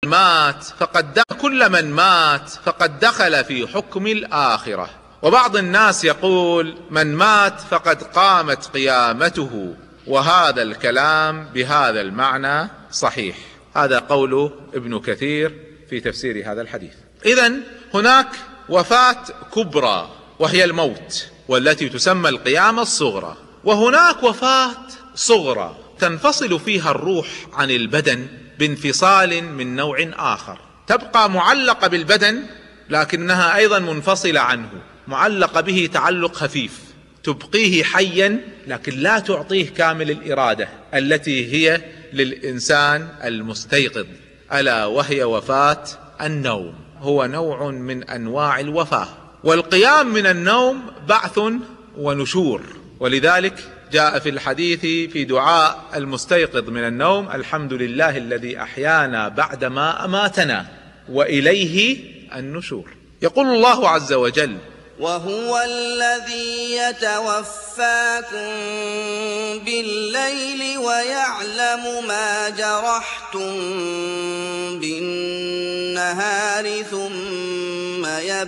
كل من مات فقد دخل في حكم الآخرة. وبعض الناس يقول من مات فقد قامت قيامته، وهذا الكلام بهذا المعنى صحيح. هذا قول ابن كثير في تفسير هذا الحديث. إذن هناك وفاة كبرى وهي الموت، والتي تسمى القيامة الصغرى، وهناك وفاة صغرى تنفصل فيها الروح عن البدن بانفصال من نوع آخر، تبقى معلقة بالبدن لكنها أيضا منفصلة عنه، معلقة به تعلق خفيف، تبقيه حيا لكن لا تعطيه كامل الإرادة التي هي للإنسان المستيقظ، ألا وهي وفاة النوم. هو نوع من أنواع الوفاة. والقيام من النوم بعث ونشور، ولذلك جاء في الحديث في دعاء المستيقظ من النوم: الحمد لله الذي أحيانا بعدما أماتنا وإليه النشور. يقول الله عز وجل: وهو الذي يتوفاكم بالليل ويعلم ما جرحتم بالنهار ثم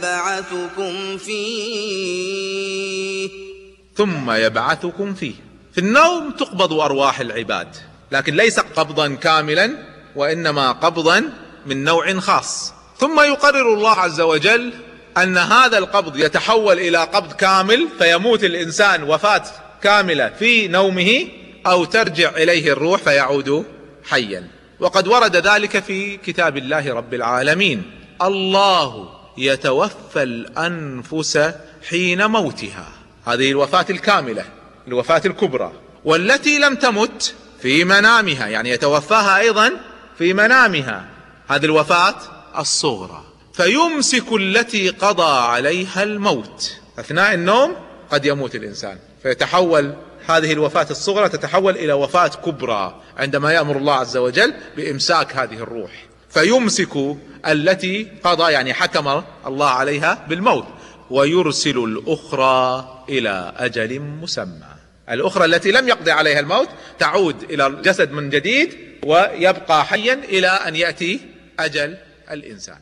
يبعثكم فيه. في النوم تقبض أرواح العباد، لكن ليس قبضا كاملا، وإنما قبضا من نوع خاص. ثم يقرر الله عز وجل أن هذا القبض يتحول إلى قبض كامل، فيموت الإنسان وفاة كاملة في نومه، أو ترجع إليه الروح فيعود حيا. وقد ورد ذلك في كتاب الله رب العالمين: الله يتوفى الأنفس حين موتها. هذه الوفاة الكاملة، الوفاة الكبرى. والتي لم تمت في منامها، يعني يتوفاها أيضا في منامها، هذه الوفاة الصغرى. فيمسك التي قضى عليها الموت. أثناء النوم قد يموت الإنسان، فيتحول هذه الوفاة الصغرى تتحول إلى وفاة كبرى عندما يأمر الله عز وجل بإمساك هذه الروح. فيمسك التي قضى، يعني حكم الله عليها بالموت، ويرسل الأخرى إلى أجل مسمى. الأخرى التي لم يقضي عليها الموت تعود إلى الجسد من جديد، ويبقى حيا إلى أن يأتي أجل الإنسان.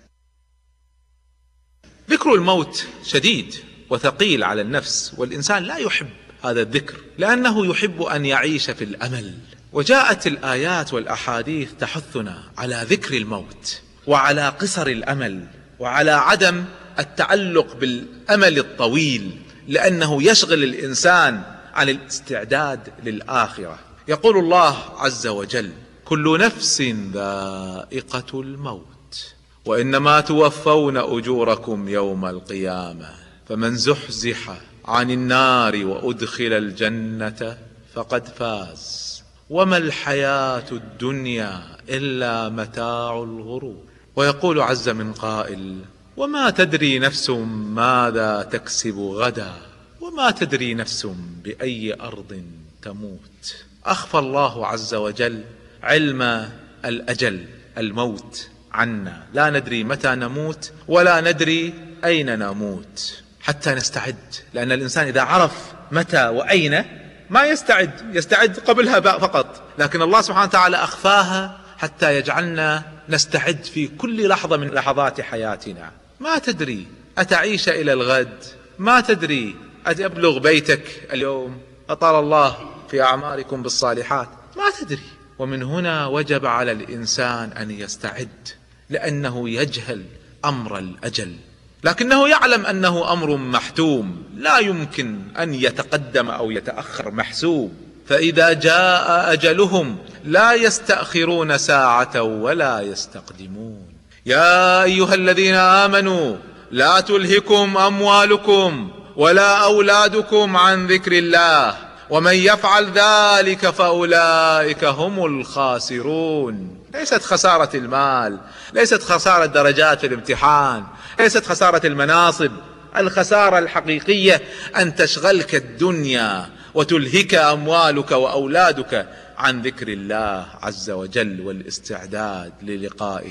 ذكر الموت شديد وثقيل على النفس، والإنسان لا يحب هذا الذكر لأنه يحب أن يعيش في الأمل. وجاءت الآيات والأحاديث تحثنا على ذكر الموت، وعلى قصر الأمل، وعلى عدم التعلق بالأمل الطويل، لأنه يشغل الإنسان عن الاستعداد للآخرة. يقول الله عز وجل: كل نفس ذائقة الموت وإنما توفون أجوركم يوم القيامة فمن زحزح عن النار وأدخل الجنة فقد فاز وما الحياة الدنيا إلا متاع الغرور. ويقول عز من قائل: وما تدري نفس ماذا تكسب غدا وما تدري نفس بأي أرض تموت. أخفى الله عز وجل علم الأجل، الموت، عنا. لا ندري متى نموت ولا ندري أين نموت حتى نستعد، لأن الإنسان إذا عرف متى وأين ما يستعد قبلها فقط، لكن الله سبحانه وتعالى أخفاها حتى يجعلنا نستعد في كل لحظة من لحظات حياتنا. ما تدري أتعيش إلى الغد، ما تدري أتبلغ بيتك اليوم، أطال الله في أعماركم بالصالحات، ما تدري. ومن هنا وجب على الإنسان أن يستعد، لأنه يجهل أمر الأجل، لكنه يعلم أنه أمر محتوم لا يمكن أن يتقدم أو يتأخر، محسوب. فإذا جاء أجلهم لا يستأخرون ساعة ولا يستقدمون. يا أيها الذين آمنوا لا تلهكم أموالكم ولا أولادكم عن ذكر الله ومن يفعل ذلك فأولئك هم الخاسرون. ليست خسارة المال، ليست خسارة درجات في الامتحان، ليست خسارة المناصب. الخسارة الحقيقية أن تشغلك الدنيا وتلهك أموالك وأولادك عن ذكر الله عز وجل والاستعداد للقائه.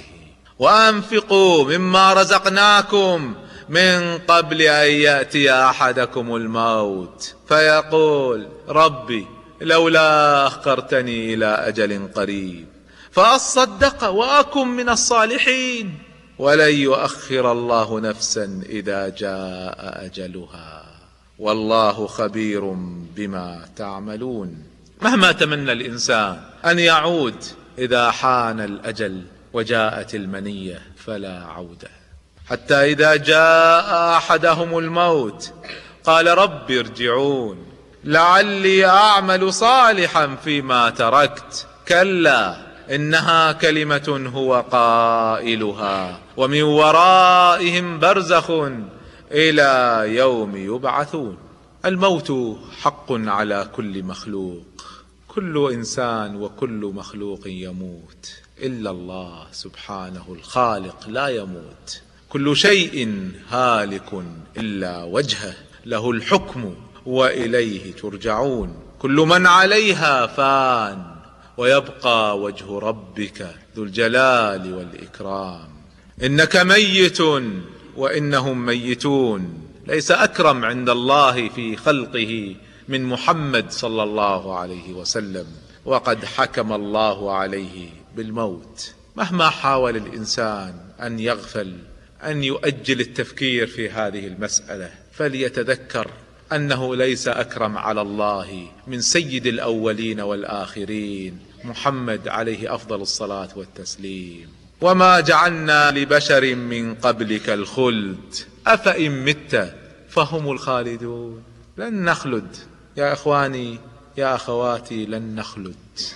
وأنفقوا مما رزقناكم من قبل أن يأتي أحدكم الموت فيقول: ربي لولا أخرتني إلى أجل قريب فأصدق وأكن من الصالحين ولن يؤخر الله نفسا إذا جاء أجلها والله خبير بما تعملون. مهما تمنى الإنسان أن يعود إذا حان الأجل وجاءت المنية فلا عودة، حتى إذا جاء أحدهم الموت قال رب ارجعون لعلي أعمل صالحا فيما تركت كلا إنها كلمة هو قائلها ومن ورائهم برزخ إلى يوم يبعثون. الموت حق على كل مخلوق، كل إنسان وكل مخلوق يموت إلا الله سبحانه الخالق لا يموت. كل شيء هالك إلا وجهه له الحكم وإليه ترجعون. كل من عليها فان ويبقى وجه ربك ذو الجلال والإكرام. إنك ميت وإنهم ميتون. ليس أكرم عند الله في خلقه من محمد صلى الله عليه وسلم، وقد حكم الله عليه بالموت. مهما حاول الإنسان أن يغفل أن يؤجل التفكير في هذه المسألة فليتذكر أنه ليس أكرم على الله من سيد الأولين والآخرين محمد عليه أفضل الصلاة والتسليم. وما جعلنا لبشر من قبلك الخلد أفإن مت فهم الخالدون. لن نخلد يا إخواني يا أخواتي، لن نخلد،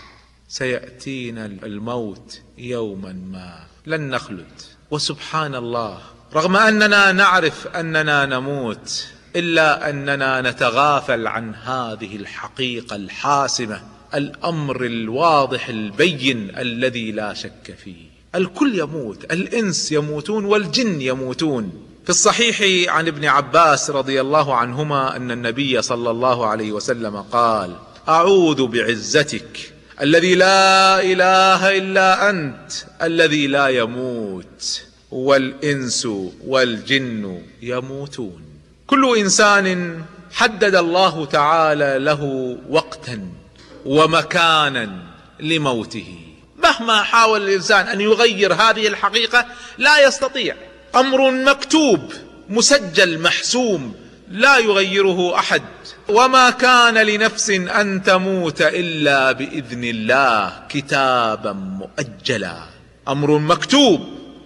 سيأتينا الموت يوما ما، لن نخلد. وسبحان الله رغم أننا نعرف أننا نموت إلا أننا نتغافل عن هذه الحقيقة الحاسمة، الأمر الواضح البين الذي لا شك فيه. الكل يموت، الإنس يموتون والجن يموتون. في الصحيح عن ابن عباس رضي الله عنهما أن النبي صلى الله عليه وسلم قال أعوذ بعزتك الذي لا إله إلا أنت الذي لا يموت والإنس والجن يموتون. كل إنسان حدد الله تعالى له وقتا ومكانا لموته. مهما حاول الإنسان أن يغير هذه الحقيقة لا يستطيع. أمر مكتوب مسجل محسوم لا يغيره أحد. وما كان لنفس أن تموت إلا بإذن الله كتابا مؤجلا. أمر مكتوب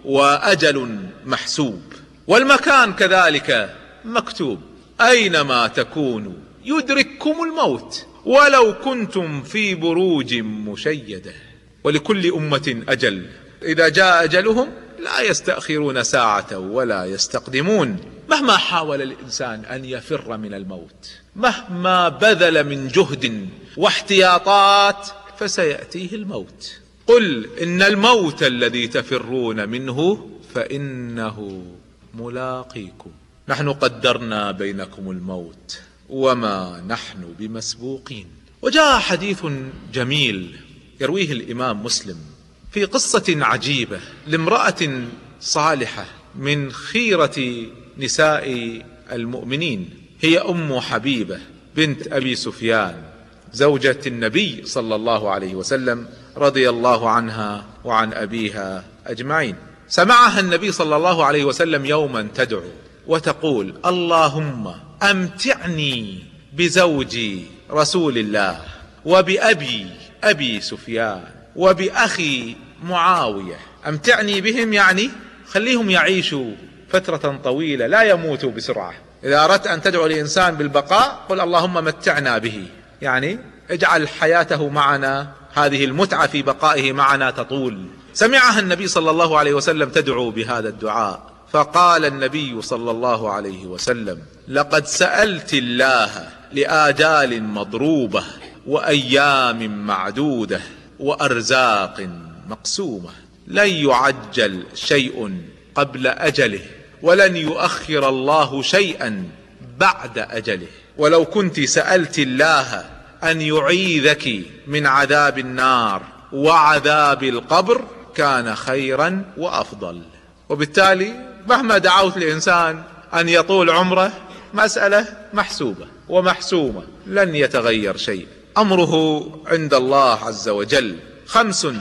وأجل محسوب. والمكان كذلك مكتوب، أينما تكونوا يدرككم الموت ولو كنتم في بروج مشيدة. ولكل أمة أجل، إذا جاء أجلهم لا يستأخرون ساعة ولا يستقدمون. مهما حاول الإنسان أن يفر من الموت، مهما بذل من جهد واحتياطات، فسيأتيه الموت. قل إن الموت الذي تفرون منه فإنه ملاقيكم. نحن قدرنا بينكم الموت وما نحن بمسبوقين. وجاء حديث جميل يرويه الإمام مسلم في قصة عجيبة لامرأة صالحة من خيرة نساء المؤمنين، هي أم حبيبة بنت أبي سفيان زوجة النبي صلى الله عليه وسلم رضي الله عنها وعن أبيها أجمعين. سمعها النبي صلى الله عليه وسلم يوما تدعو وتقول اللهم أمتعني بزوجي رسول الله وبأبي أبي سفيان وبأخي معاوية. أمتعني بهم يعني خليهم يعيشوا فترة طويلة لا يموتوا بسرعة. إذا أردت أن تدعو الإنسان بالبقاء قل اللهم متعنا به، يعني اجعل حياته معنا، هذه المتعة في بقائه معنا تطول. سمعها النبي صلى الله عليه وسلم تدعو بهذا الدعاء، فقال النبي صلى الله عليه وسلم لقد سألت الله لآجال مضروبة وأيام معدودة وأرزاق مقسومة، لن يعجل شيء قبل أجله ولن يؤخر الله شيئا بعد أجله. ولو كنت سألت الله أن يعيذك من عذاب النار وعذاب القبر كان خيرا وأفضل. وبالتالي مهما دعوت الإنسان أن يطول عمره مسألة محسوبة ومحسومة، لن يتغير شيء. أمره عند الله عز وجل 5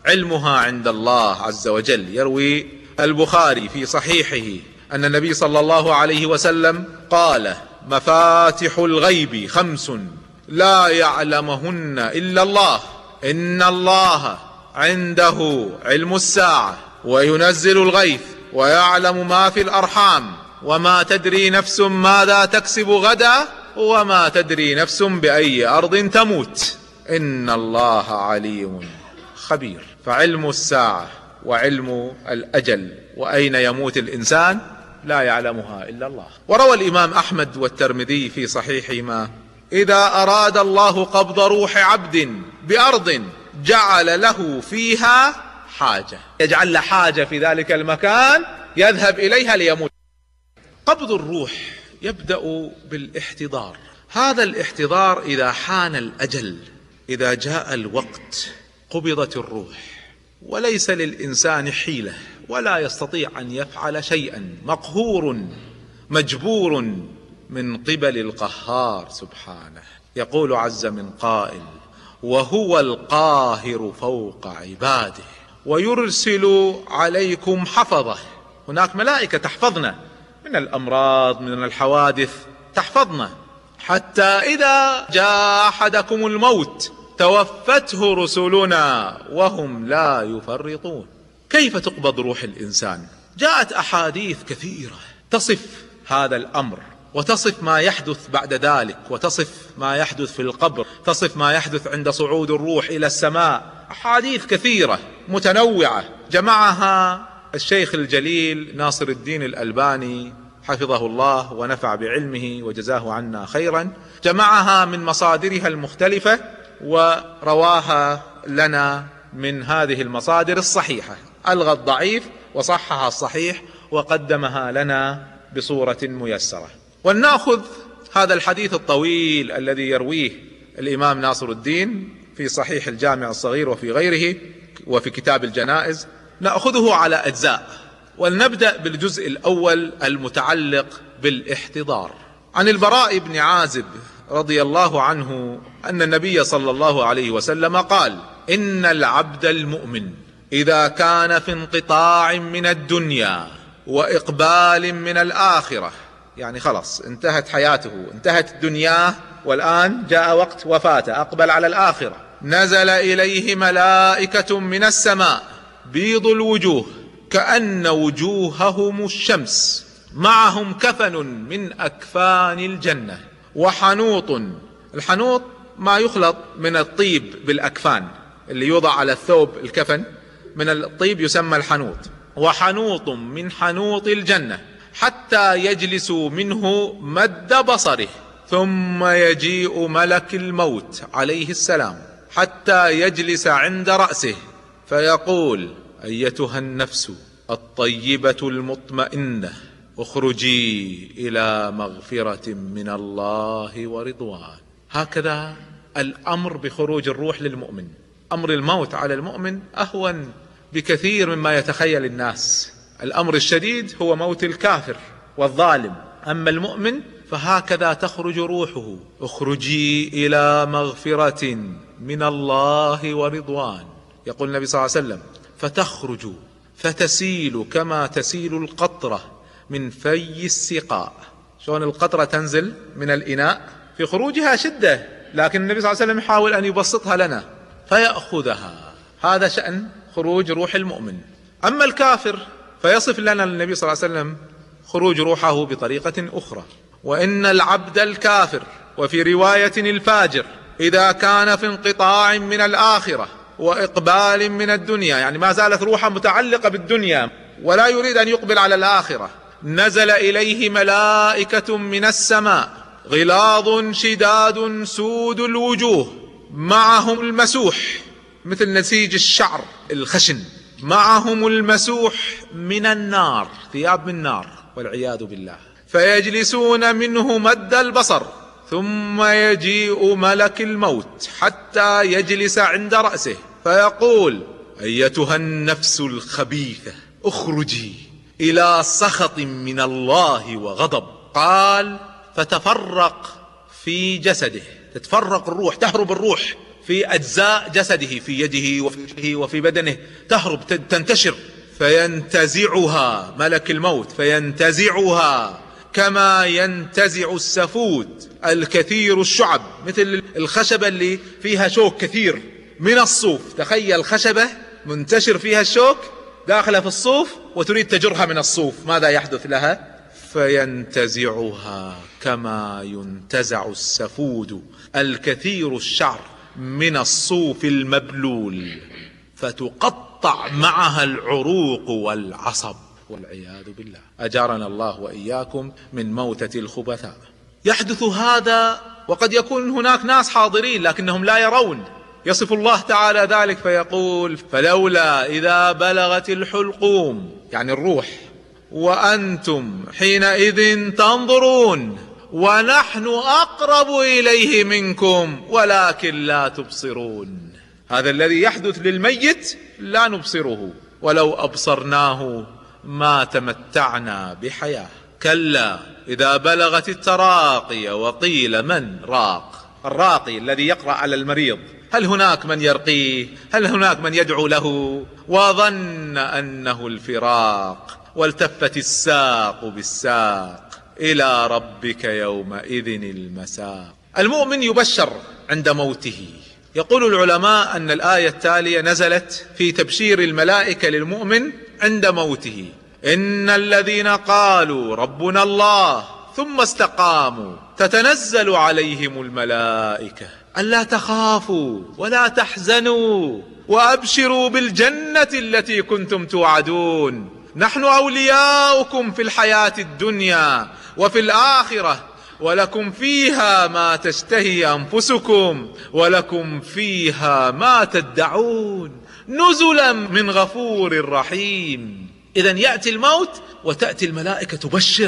علمها عند الله عز وجل. يروي البخاري في صحيحه أن النبي صلى الله عليه وسلم قال: مفاتح الغيب 5 لا يعلمهن إلا الله، إن الله عنده علم الساعة وينزل الغيث ويعلم ما في الأرحام وما تدري نفس ماذا تكسب غدا وما تدري نفس بأي أرض تموت، إن الله عليم خبير. فعلم الساعة وعلم الأجل وأين يموت الإنسان لا يعلمها إلا الله. وروى الإمام أحمد والترمذي في صحيحهما: إذا أراد الله قبض روح عبد بأرض جعل له فيها حاجة، يجعل له حاجة في ذلك المكان يذهب إليها ليموت. قبض الروح يبدأ بالاحتضار. هذا الاحتضار إذا حان الأجل، إذا جاء الوقت قبضت الروح، وليس للإنسان حيلة ولا يستطيع أن يفعل شيئا، مقهور مجبور من قبل القهار سبحانه. يقول عز من قائل: وهو القاهر فوق عباده ويرسل عليكم حفظه. هناك ملائكة تحفظنا من الأمراض، من الحوادث، تحفظنا حتى إذا جاء أحدكم الموت توفته رسلنا وهم لا يفرطون. كيف تقبض روح الإنسان؟ جاءت أحاديث كثيرة تصف هذا الأمر، وتصف ما يحدث بعد ذلك، وتصف ما يحدث في القبر، تصف ما يحدث عند صعود الروح إلى السماء. أحاديث كثيرة متنوعة جمعها الشيخ الجليل ناصر الدين الألباني حفظه الله ونفع بعلمه وجزاه عنا خيرا، جمعها من مصادرها المختلفة ورواها لنا من هذه المصادر الصحيحة، ألغى الضعيف وصحح الصحيح وقدمها لنا بصورة ميسرة. ولنأخذ هذا الحديث الطويل الذي يرويه الإمام ناصر الدين في صحيح الجامع الصغير وفي غيره وفي كتاب الجنائز، نأخذه على أجزاء، ولنبدأ بالجزء الأول المتعلق بالاحتضار. عن البراء بن عازب رضي الله عنه أن النبي صلى الله عليه وسلم قال: إن العبد المؤمن إذا كان في انقطاع من الدنيا وإقبال من الآخرة، يعني خلاص انتهت حياته، انتهت الدنيا والآن جاء وقت وفاته، أقبل على الآخرة، نزل إليه ملائكة من السماء بيض الوجوه كأن وجوههم الشمس، معهم كفن من أكفان الجنة وحنوط. الحنوط ما يخلط من الطيب بالأكفان اللي يوضع على الثوب، الكفن من الطيب يسمى الحنوط، وحنوط من حنوط الجنة حتى يجلسوا منه مد بصره، ثم يجيء ملك الموت عليه السلام حتى يجلس عند رأسه فيقول: أيتها النفس الطيبة المطمئنة اخرجي إلى مغفرة من الله ورضوان. هكذا الأمر بخروج الروح للمؤمن. أمر الموت على المؤمن أهون بكثير مما يتخيل الناس. الأمر الشديد هو موت الكافر والظالم، أما المؤمن فهكذا تخرج روحه: اخرجي إلى مغفرة من الله ورضوان. يقول النبي صلى الله عليه وسلم: فتخرج فتسيل كما تسيل القطرة من في السقاء. شلون القطرة تنزل من الإناء؟ في خروجها شدة، لكن النبي صلى الله عليه وسلم يحاول أن يبسطها لنا فيأخذها. هذا شأن خروج روح المؤمن. أما الكافر فيصف لنا النبي صلى الله عليه وسلم خروج روحه بطريقة أخرى: وإن العبد الكافر، وفي رواية الفاجر، إذا كان في انقطاع من الآخرة وإقبال من الدنيا، يعني ما زالت روحه متعلقة بالدنيا ولا يريد أن يقبل على الآخرة، نزل إليه ملائكة من السماء غلاظ شداد سود الوجوه، معهم المسوح مثل نسيج الشعر الخشن، معهم المسوح من النار، ثياب من نار والعياذ بالله، فيجلسون منه مد البصر، ثم يجيء ملك الموت حتى يجلس عند رأسه فيقول: أيتها النفس الخبيثة اخرجي إلى سخط من الله وغضب. قال: فتفرق في جسده، تتفرق الروح، تهرب الروح في أجزاء جسده، في يده وفي وجهه وفي بدنه، تهرب تنتشر، فينتزعها ملك الموت، فينتزعها كما ينتزع السفود الكثير الشعب، مثل الخشبة اللي فيها شوك كثير من الصوف. تخيل خشبة منتشر فيها الشوك داخلة في الصوف وتريد تجرها من الصوف، ماذا يحدث لها؟ فينتزعها كما ينتزع السفود الكثير الشعر من الصوف المبلول، فتقطع معها العروق والعصب والعياذ بالله. أجارنا الله وإياكم من موتة الخبثاء. يحدث هذا وقد يكون هناك ناس حاضرين لكنهم لا يرون. يصف الله تعالى ذلك فيقول: فلولا إذا بلغت الحلقوم، يعني الروح، وأنتم حينئذ تنظرون ونحن أقرب إليه منكم ولكن لا تبصرون. هذا الذي يحدث للميت لا نبصره، ولو أبصرناه ما تمتعنا بحياة. كلا إذا بلغت التراقي وقيل من راق. الراقي الذي يقرأ على المريض، هل هناك من يرقيه؟ هل هناك من يدعو له؟ وظن أنه الفراق والتفت الساق بالساق إلى ربك يومئذ المساق. المؤمن يبشر عند موته. يقول العلماء أن الآية التالية نزلت في تبشير الملائكة للمؤمن عند موته: إن الذين قالوا ربنا الله ثم استقاموا تتنزل عليهم الملائكة ألا تخافوا ولا تحزنوا وأبشروا بالجنة التي كنتم توعدون، نحن أولياؤكم في الحياة الدنيا وفي الآخرة، ولكم فيها ما تشتهي أنفسكم ولكم فيها ما تدعون، نزلا من غفور رحيم. إذن يأتي الموت وتأتي الملائكة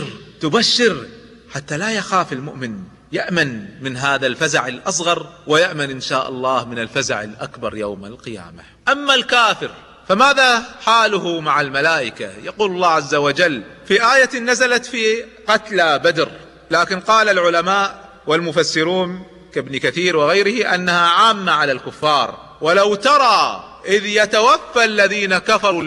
تبشر حتى لا يخاف المؤمن، يأمن من هذا الفزع الأصغر ويأمن إن شاء الله من الفزع الأكبر يوم القيامة. أما الكافر فماذا حاله مع الملائكة؟ يقول الله عز وجل في آية نزلت في قتلى بدر، لكن قال العلماء والمفسرون كابن كثير وغيره أنها عامة على الكفار: ولو ترى إذ يتوفى الذين كفروا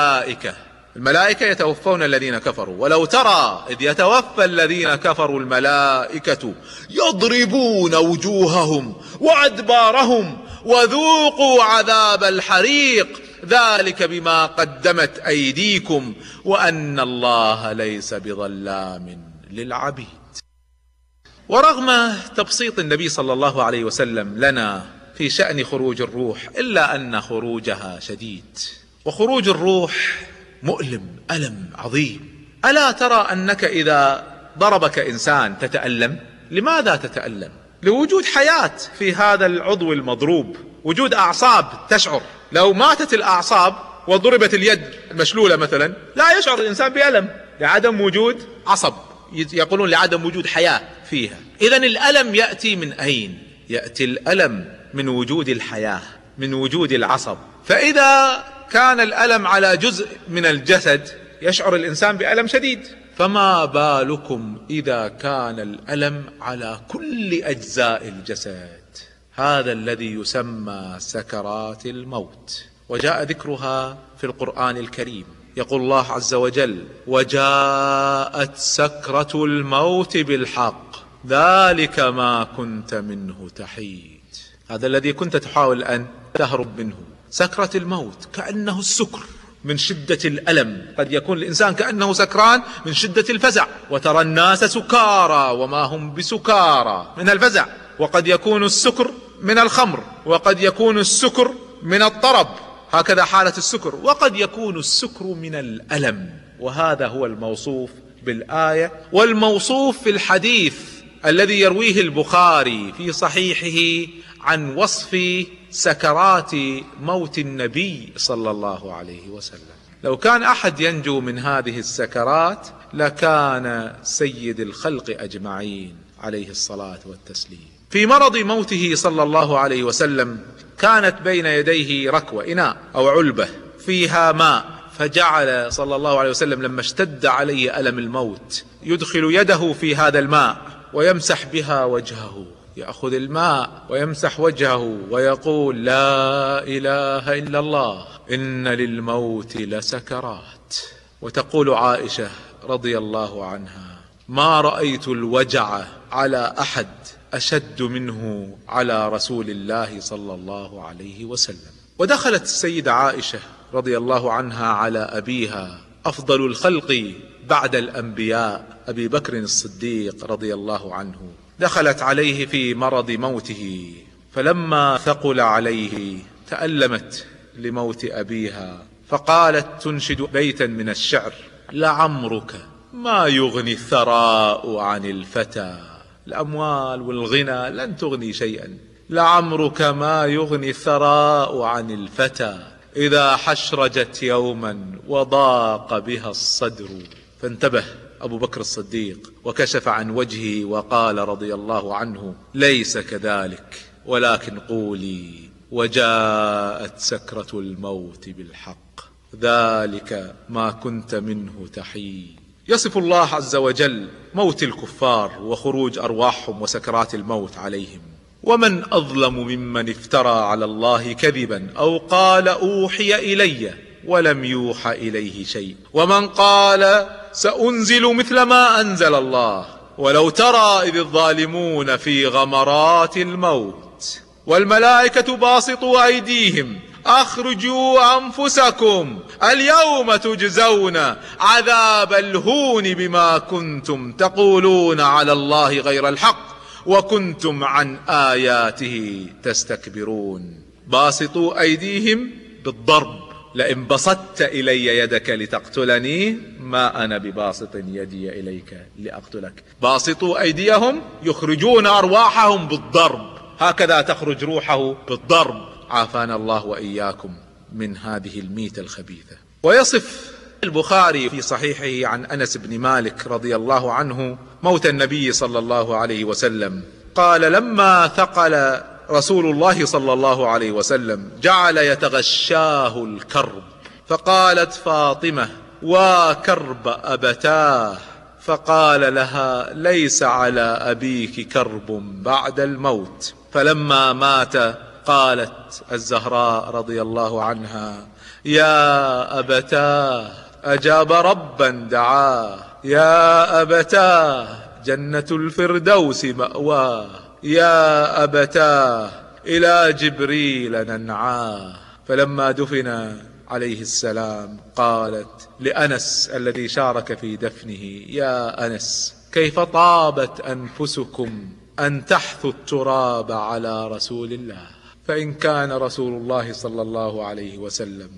الملائكة يتوفون الذين كفروا، ولو ترى إذ يتوفى الذين كفروا الملائكة يضربون وجوههم وأدبارهم وذوقوا عذاب الحريق ذلك بما قدمت أيديكم وأن الله ليس بظلام للعبيد. ورغم تبسيط النبي صلى الله عليه وسلم لنا في شأن خروج الروح، إلا أن خروجها شديد، وخروج الروح مؤلم، ألم عظيم. ألا ترى أنك إذا ضربك إنسان تتألم؟ لماذا تتألم؟ لوجود حياة في هذا العضو المضروب، وجود أعصاب تشعر. لو ماتت الأعصاب وضربت اليد المشلولة مثلا لا يشعر الإنسان بألم، لعدم وجود عصب، يقولون لعدم وجود حياة فيها. إذن الألم يأتي من أين؟ يأتي الألم من وجود الحياة، من وجود العصب. فإذا كان الألم على جزء من الجسد يشعر الإنسان بألم شديد، فما بالكم إذا كان الألم على كل أجزاء الجسد؟ هذا الذي يسمى سكرات الموت، وجاء ذكرها في القرآن الكريم. يقول الله عز وجل: وجاءت سكرة الموت بالحق ذلك ما كنت منه تحيد. هذا الذي كنت تحاول أن تهرب منه، سكرة الموت، كأنه السكر من شدة الألم. قد يكون الإنسان كأنه سكران من شدة الفزع، وترى الناس سكارى وما هم بسكارى من الفزع. وقد يكون السكر من الخمر، وقد يكون السكر من الطرب، هكذا حالة السكر، وقد يكون السكر من الألم. وهذا هو الموصوف بالآية والموصوف في الحديث الذي يرويه البخاري في صحيحه عن وصف سكرات موت النبي صلى الله عليه وسلم. لو كان أحد ينجو من هذه السكرات لكان سيد الخلق أجمعين عليه الصلاة والتسليم. في مرض موته صلى الله عليه وسلم كانت بين يديه ركوة، إناء أو علبة فيها ماء، فجعل صلى الله عليه وسلم لما اشتد عليه ألم الموت يدخل يده في هذا الماء ويمسح بها وجهه، يأخذ الماء ويمسح وجهه ويقول: لا إله إلا الله، إن للموت لسكرات. وتقول عائشة رضي الله عنها: ما رأيت الوجع على أحد أشد منه على رسول الله صلى الله عليه وسلم. ودخلت السيدة عائشة رضي الله عنها على أبيها أفضل الخلق بعد الأنبياء أبي بكر الصديق رضي الله عنه، دخلت عليه في مرض موته، فلما ثقل عليه تألمت لموت أبيها، فقالت تنشد بيتا من الشعر: لعمرك ما يغني الثراء عن الفتى. الأموال والغنى لن تغني شيئا. لعمرك ما يغني الثراء عن الفتى، إذا حشرجت يوما وضاق بها الصدر. فانتبه أبو بكر الصديق وكشف عن وجهه وقال رضي الله عنه: ليس كذلك، ولكن قولي: وجاءت سكرة الموت بالحق، ذلك ما كنت منه تحيد. يصف الله عز وجل موت الكفار وخروج أرواحهم وسكرات الموت عليهم: ومن أظلم ممن افترى على الله كذبا أو قال أوحي إلي ولم يوحى إليه شيء، ومن قال سأنزل مثل ما أنزل الله، ولو ترى إذ الظالمون في غمرات الموت والملائكة باسطوا أيديهم أخرجوا أنفسكم اليوم تجزون عذاب الهون بما كنتم تقولون على الله غير الحق وكنتم عن آياته تستكبرون. باسطوا أيديهم بالضرب: لئن بسطت إلي يدك لتقتلني ما أنا بباسط يدي إليك لأقتلك. باسطوا أيديهم يخرجون أرواحهم بالضرب، هكذا تخرج روحه بالضرب. عافانا الله وإياكم من هذه الميتة الخبيثة. ويصف البخاري في صحيحه عن أنس بن مالك رضي الله عنه موت النبي صلى الله عليه وسلم، قال: لما ثقل رسول الله صلى الله عليه وسلم جعل يتغشاه الكرب، فقالت فاطمة: وكرب أبتاه، فقال لها: ليس على أبيك كرب بعد الموت. فلما مات قالت الزهراء رضي الله عنها: يا أبتاه أجاب ربا دعاه، يا أبتاه جنة الفردوس مأواه، يا أبتاه إلى جبريل ننعاه. فلما دفن عليه السلام قالت لأنس الذي شارك في دفنه: يا أنس كيف طابت أنفسكم أن تحثوا التراب على رسول الله. فإن كان رسول الله صلى الله عليه وسلم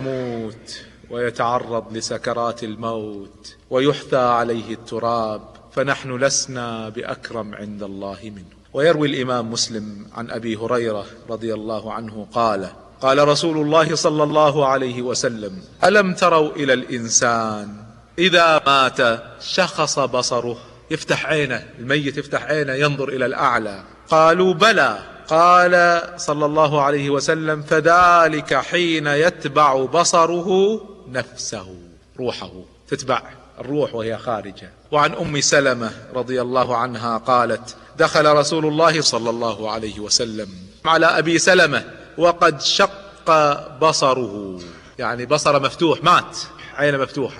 يموت ويتعرض لسكرات الموت ويحثى عليه التراب، فنحن لسنا بأكرم عند الله منه. ويروي الإمام مسلم عن أبي هريرة رضي الله عنه قال: قال رسول الله صلى الله عليه وسلم: ألم تروا إلى الإنسان إذا مات شخص بصره؟ يفتح عينه، الميت يفتح عينه ينظر إلى الأعلى. قالوا: بلى. قال صلى الله عليه وسلم: فذلك حين يتبع بصره نفسه، روحه تتبع الروح وهي خارجة. وعن أم سلمة رضي الله عنها قالت: دخل رسول الله صلى الله عليه وسلم على أبي سلمة وقد شق بصره، يعني بصر مفتوح، مات عين مفتوحة،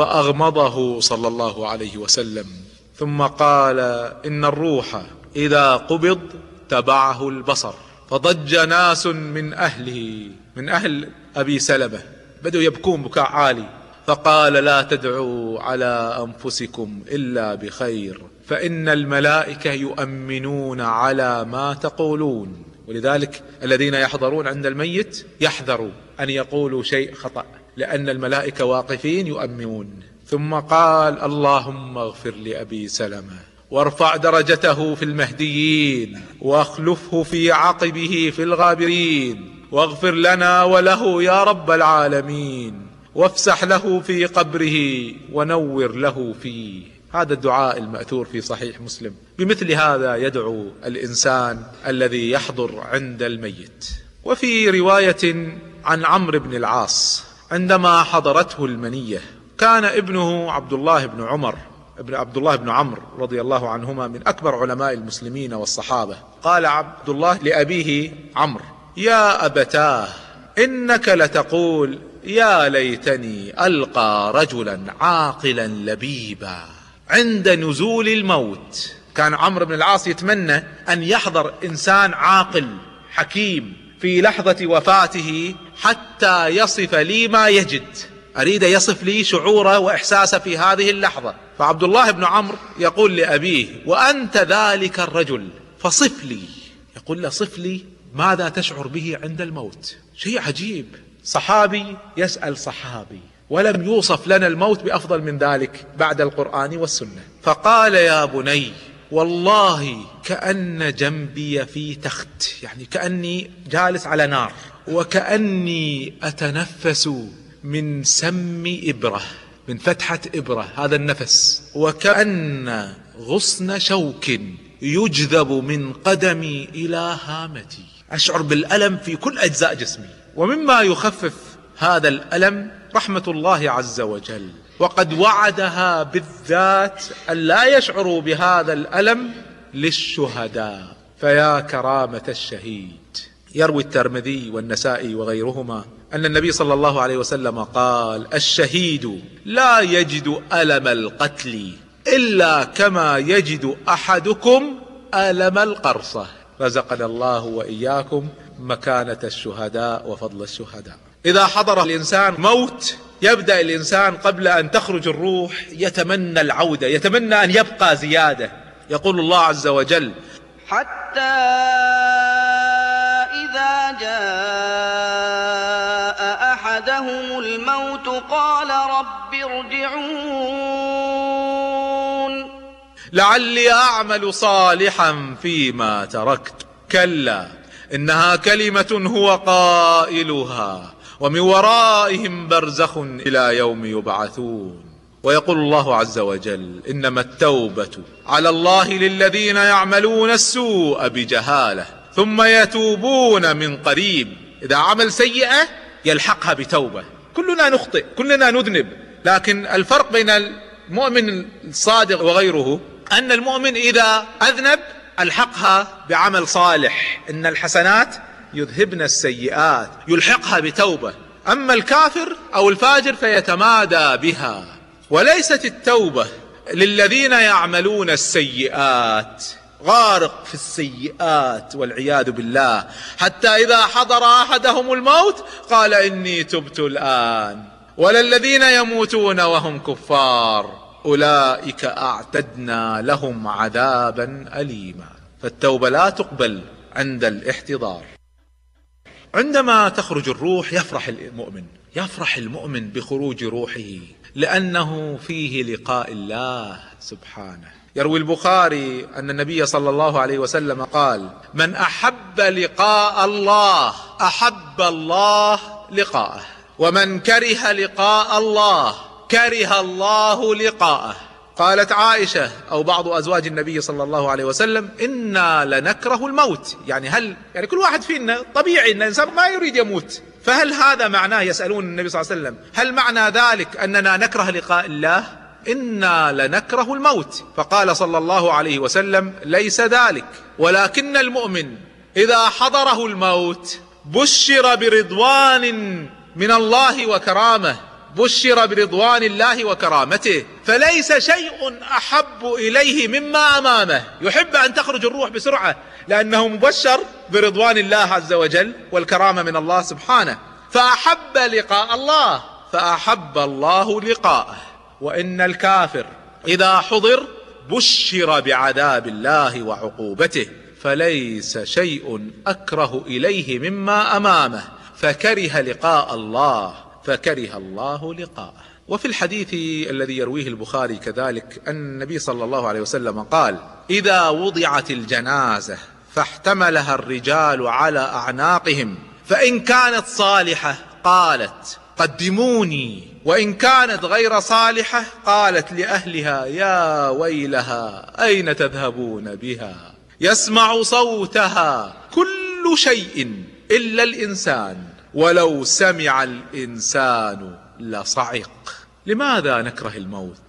فأغمضه صلى الله عليه وسلم، ثم قال: إن الروح إذا قبض تبعه البصر. فضج ناس من أهله، من أهل أبي سلمة، بدأوا يبكون بكاء عالي، فقال: لا تدعوا على أنفسكم إلا بخير، فإن الملائكة يؤمنون على ما تقولون. ولذلك الذين يحضرون عند الميت يحذروا أن يقولوا شيء خطأ، لأن الملائكة واقفين يؤمنون. ثم قال: اللهم اغفر لأبي سلمة وارفع درجته في المهديين واخلفه في عقبه في الغابرين، واغفر لنا وله يا رب العالمين، وافسح له في قبره ونور له فيه. هذا الدعاء المأثور في صحيح مسلم. بمثل هذا يدعو الإنسان الذي يحضر عند الميت. وفي رواية عن عمرو بن العاص عندما حضرته المنية، كان ابنه عبد الله بن عمر ابن عبد الله بن عمرو رضي الله عنهما من أكبر علماء المسلمين والصحابة، قال عبد الله لأبيه عمرو: يا أبتاه، إنك لتقول يا ليتني ألقى رجلا عاقلا لبيبا عند نزول الموت. كان عمرو بن العاص يتمنى أن يحضر إنسان عاقل حكيم في لحظة وفاته حتى يصف لي ما يجد، أريد يصف لي شعوره وإحساسه في هذه اللحظة. فعبد الله بن عمرو يقول لأبيه: وأنت ذلك الرجل فصف لي. يقول له: صف لي ماذا تشعر به عند الموت. شيء عجيب، صحابي يسأل صحابي، ولم يوصف لنا الموت بأفضل من ذلك بعد القرآن والسنة. فقال: يا بني، والله كأن جنبي في تخت، يعني كأني جالس على نار، وكأني أتنفس من سم إبرة، من فتحة إبرة، هذا النفس، وكأن غصن شوك يجذب من قدمي إلى هامتي. أشعر بالألم في كل أجزاء جسمي. ومما يخفف هذا الألم رحمة الله عز وجل، وقد وعدها بالذات أن لا يشعروا بهذا الألم للشهداء، فيا كرامة الشهيد. يروي الترمذي والنسائي وغيرهما أن النبي صلى الله عليه وسلم قال: الشهيد لا يجد ألم القتل إلا كما يجد أحدكم ألم القرصة. رزقنا الله وإياكم مكانة الشهداء وفضل الشهداء. إذا حضر الإنسان موت، يبدأ الإنسان قبل أن تخرج الروح يتمنى العودة، يتمنى أن يبقى زيادة. يقول الله عز وجل: حتى إذا جاء أحدهم الموت قال رب ارجعون لعلي أعمل صالحا فيما تركت، كلا إنها كلمة هو قائلها ومن ورائهم برزخ إلى يوم يبعثون. ويقول الله عز وجل: إنما التوبة على الله للذين يعملون السوء بجهالة ثم يتوبون من قريب. إذا عمل سيئة يلحقها بتوبة. كلنا نخطئ، كلنا نذنب، لكن الفرق بين المؤمن الصادق وغيره أن المؤمن إذا أذنب ألحقها بعمل صالح، إن الحسنات يذهبن السيئات، يلحقها بتوبة. أما الكافر أو الفاجر فيتمادى بها. وليست التوبة للذين يعملون السيئات، غارق في السيئات والعياذ بالله، حتى إذا حضر أحدهم الموت قال إني تبت الآن. ولا الذين يموتون وهم كفار أولئك أعتدنا لهم عذابا أليما. فالتوبة لا تقبل عند الاحتضار. عندما تخرج الروح يفرح المؤمن بخروج روحه، لأنه فيه لقاء الله سبحانه. يروي البخاري أن النبي صلى الله عليه وسلم قال: من أحب لقاء الله أحب الله لقاءه، ومن كره لقاء الله كره الله لقاءه. قالت عائشة أو بعض أزواج النبي صلى الله عليه وسلم: إنا لنكره الموت. يعني كل واحد فينا طبيعي أن الإنسان ما يريد يموت، فهل هذا معناه، يسألون النبي صلى الله عليه وسلم، هل معنى ذلك أننا نكره لقاء الله؟ إنا لنكره الموت. فقال صلى الله عليه وسلم: ليس ذلك، ولكن المؤمن إذا حضره الموت بشر برضوان من الله وكرامه، بشر برضوان الله وكرامته، فليس شيء أحب إليه مما أمامه. يحب أن تخرج الروح بسرعة لأنه مبشر برضوان الله عز وجل والكرامة من الله سبحانه، فأحب لقاء الله فأحب الله لقاءه. وإن الكافر إذا حضر بشر بعذاب الله وعقوبته، فليس شيء أكره إليه مما أمامه، فكره لقاء الله فكره الله لقاءه. وفي الحديث الذي يرويه البخاري كذلك أن النبي صلى الله عليه وسلم قال: إذا وضعت الجنازة فاحتملها الرجال على أعناقهم، فإن كانت صالحة قالت قدموني، وإن كانت غير صالحة قالت لأهلها يا ويلها أين تذهبون بها. يسمع صوتها كل شيء إلا الإنسان، ولو سمع الإنسان لصعق. لماذا نكره الموت؟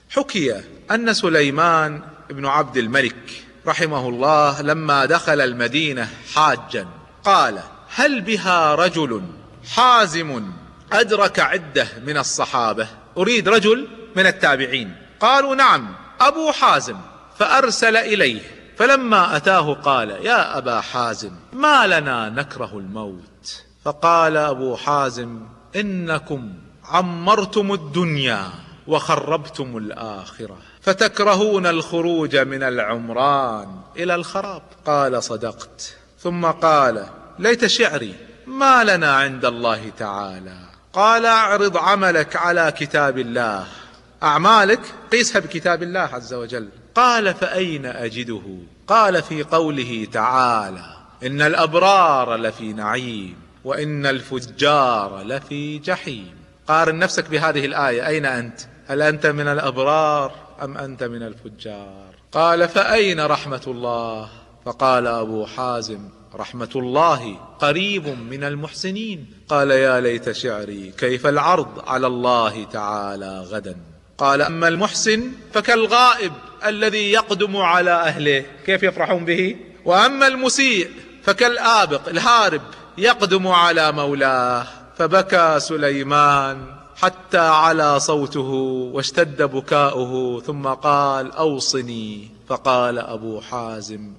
حكي أن سليمان بن عبد الملك رحمه الله لما دخل المدينة حاجا قال: هل بها رجل حازم أدرك عدة من الصحابة؟ أريد رجل من التابعين. قالوا: نعم، أبو حازم. فأرسل إليه، فلما أتاه قال: يا أبا حازم، ما لنا نكره الموت؟ فقال أبو حازم: إنكم عمرتم الدنيا وخربتم الآخرة، فتكرهون الخروج من العمران إلى الخراب. قال: صدقت. ثم قال: ليت شعري، ما لنا عند الله تعالى؟ قال: اعرض عملك على كتاب الله، أعمالك قيسها بكتاب الله عز وجل. قال: فأين أجده؟ قال: في قوله تعالى: إن الأبرار لفي نعيم وإن الفجار لفي جحيم. قارن نفسك بهذه الآية، أين أنت؟ هل أنت من الأبرار أم أنت من الفجار؟ قال: فأين رحمة الله؟ فقال أبو حازم: رحمة الله قريب من المحسنين. قال: يا ليت شعري، كيف العرض على الله تعالى غدا؟ قال: أما المحسن فكالغائب الذي يقدم على أهله، كيف يفرحون به؟ وأما المسيء فكالآبق الهارب يقدم على مولاه. فبكى سليمان حتى على صوته واشتد بكاؤه، ثم قال: أوصني. فقال أبو حازم: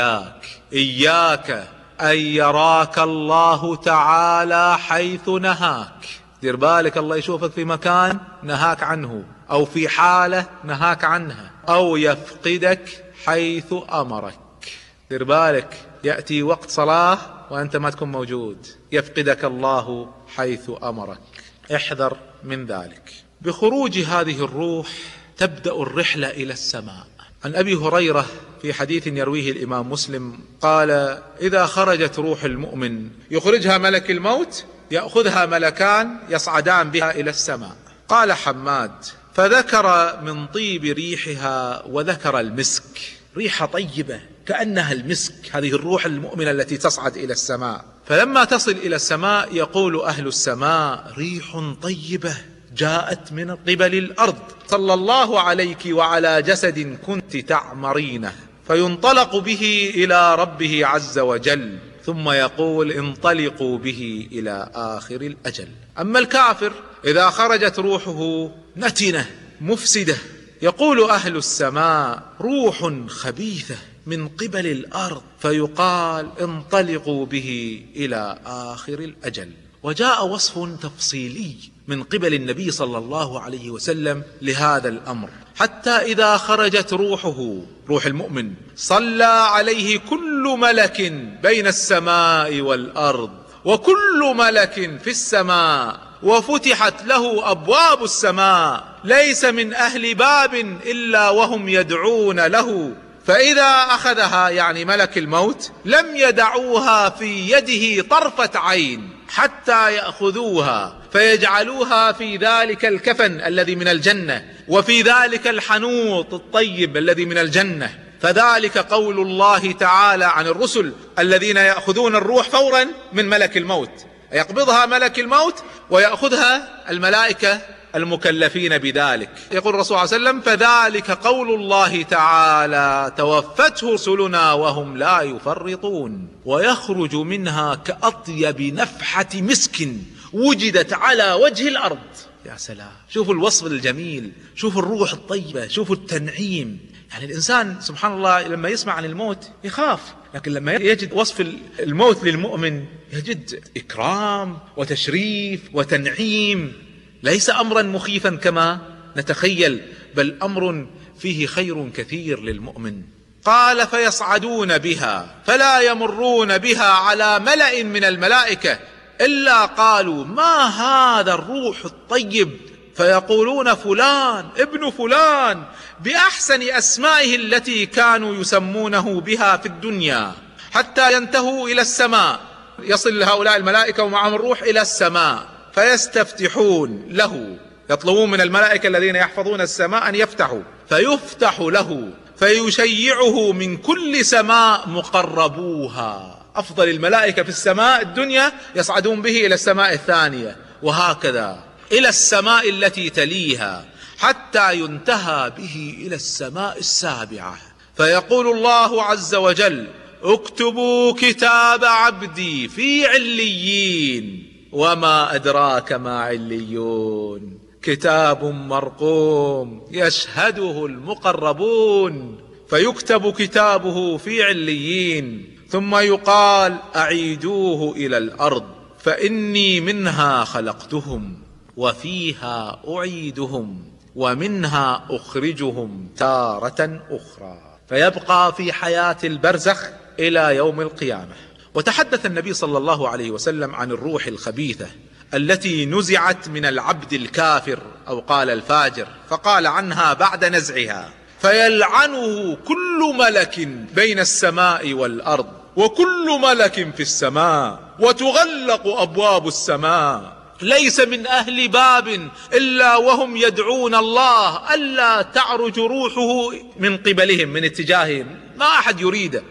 إياك أن يراك الله تعالى حيث نهاك. دير بالك الله يشوفك في مكان نهاك عنه، أو في حالة نهاك عنها، أو يفقدك حيث أمرك. دير بالك يأتي وقت صلاة وأنت ما تكون موجود، يفقدك الله حيث أمرك. احذر من ذلك. بخروج هذه الروح تبدأ الرحلة إلى السماء. عن أبي هريرة في حديث يرويه الإمام مسلم قال: إذا خرجت روح المؤمن يخرجها ملك الموت، يأخذها ملكان يصعدان بها إلى السماء. قال حماد: فذكر من طيب ريحها وذكر المسك، ريحة طيبة كأنها المسك، هذه الروح المؤمنة التي تصعد إلى السماء. فلما تصل إلى السماء يقول أهل السماء: ريح طيبة جاءت من قبل الأرض، صلى الله عليك وعلى جسد كنت تعمرينه. فينطلق به إلى ربه عز وجل، ثم يقول: انطلقوا به إلى آخر الأجل. أما الكافر إذا خرجت روحه نتنة مفسدة، يقول أهل السماء: روح خبيثة من قبل الأرض، فيقال: انطلقوا به إلى آخر الأجل. وجاء وصف تفصيلي من قبل النبي صلى الله عليه وسلم لهذا الأمر، حتى إذا خرجت روحه، روح المؤمن، صلى عليه كل ملك بين السماء والأرض، وكل ملك في السماء، وفتحت له أبواب السماء، ليس من أهل باب إلا وهم يدعون له، فإذا أخذها يعني ملك الموت لم يدعوها في يده طرفة عين حتى يأخذوها فيجعلوها في ذلك الكفن الذي من الجنة، وفي ذلك الحنوط الطيب الذي من الجنة. فذلك قول الله تعالى عن الرسل الذين يأخذون الروح فورا من ملك الموت، يقبضها ملك الموت ويأخذها الملائكة المكلفين بذلك. يقول الرسول صلى الله عليه وسلم: فذلك قول الله تعالى: توفته رسلنا وهم لا يفرطون، ويخرج منها كأطيب نفحة مسك وجدت على وجه الأرض. يا سلام، شوفوا الوصف الجميل، شوفوا الروح الطيبة، شوفوا التنعيم. يعني الإنسان سبحان الله لما يسمع عن الموت يخاف، لكن لما يجد وصف الموت للمؤمن يجد إكرام وتشريف وتنعيم، ليس أمرا مخيفا كما نتخيل، بل أمر فيه خير كثير للمؤمن. قال: فيصعدون بها فلا يمرون بها على ملأ من الملائكة إلا قالوا: ما هذا الروح الطيب؟ فيقولون: فلان ابن فلان، بأحسن أسمائه التي كانوا يسمونه بها في الدنيا، حتى ينتهوا إلى السماء. يصل هؤلاء الملائكة ومعهم الروح إلى السماء، فيستفتحون له، يطلبون من الملائكة الذين يحفظون السماء أن يفتحوا، فيفتح له، فيشيعه من كل سماء مقربوها. أفضل الملائكة في السماء الدنيا يصعدون به إلى السماء الثانية، وهكذا إلى السماء التي تليها، حتى ينتهى به إلى السماء السابعة، فيقول الله عز وجل: اكتبوا كتاب عبدي في عليين. وما أدراك ما عليون؟ كتاب مرقوم يشهده المقربون. فيكتب كتابه في عليين، ثم يقال: أعيدوه إلى الأرض فإني منها خلقتهم وفيها أعيدهم ومنها أخرجهم تارة أخرى. فيبقى في حياة البرزخ إلى يوم القيامة. وتحدث النبي صلى الله عليه وسلم عن الروح الخبيثة التي نزعت من العبد الكافر أو قال الفاجر، فقال عنها بعد نزعها: فيلعنه كل ملك بين السماء والأرض وكل ملك في السماء، وتغلق أبواب السماء، ليس من أهل باب إلا وهم يدعون الله ألا تعرج روحه من قبلهم، من اتجاههم، ما أحد يريده،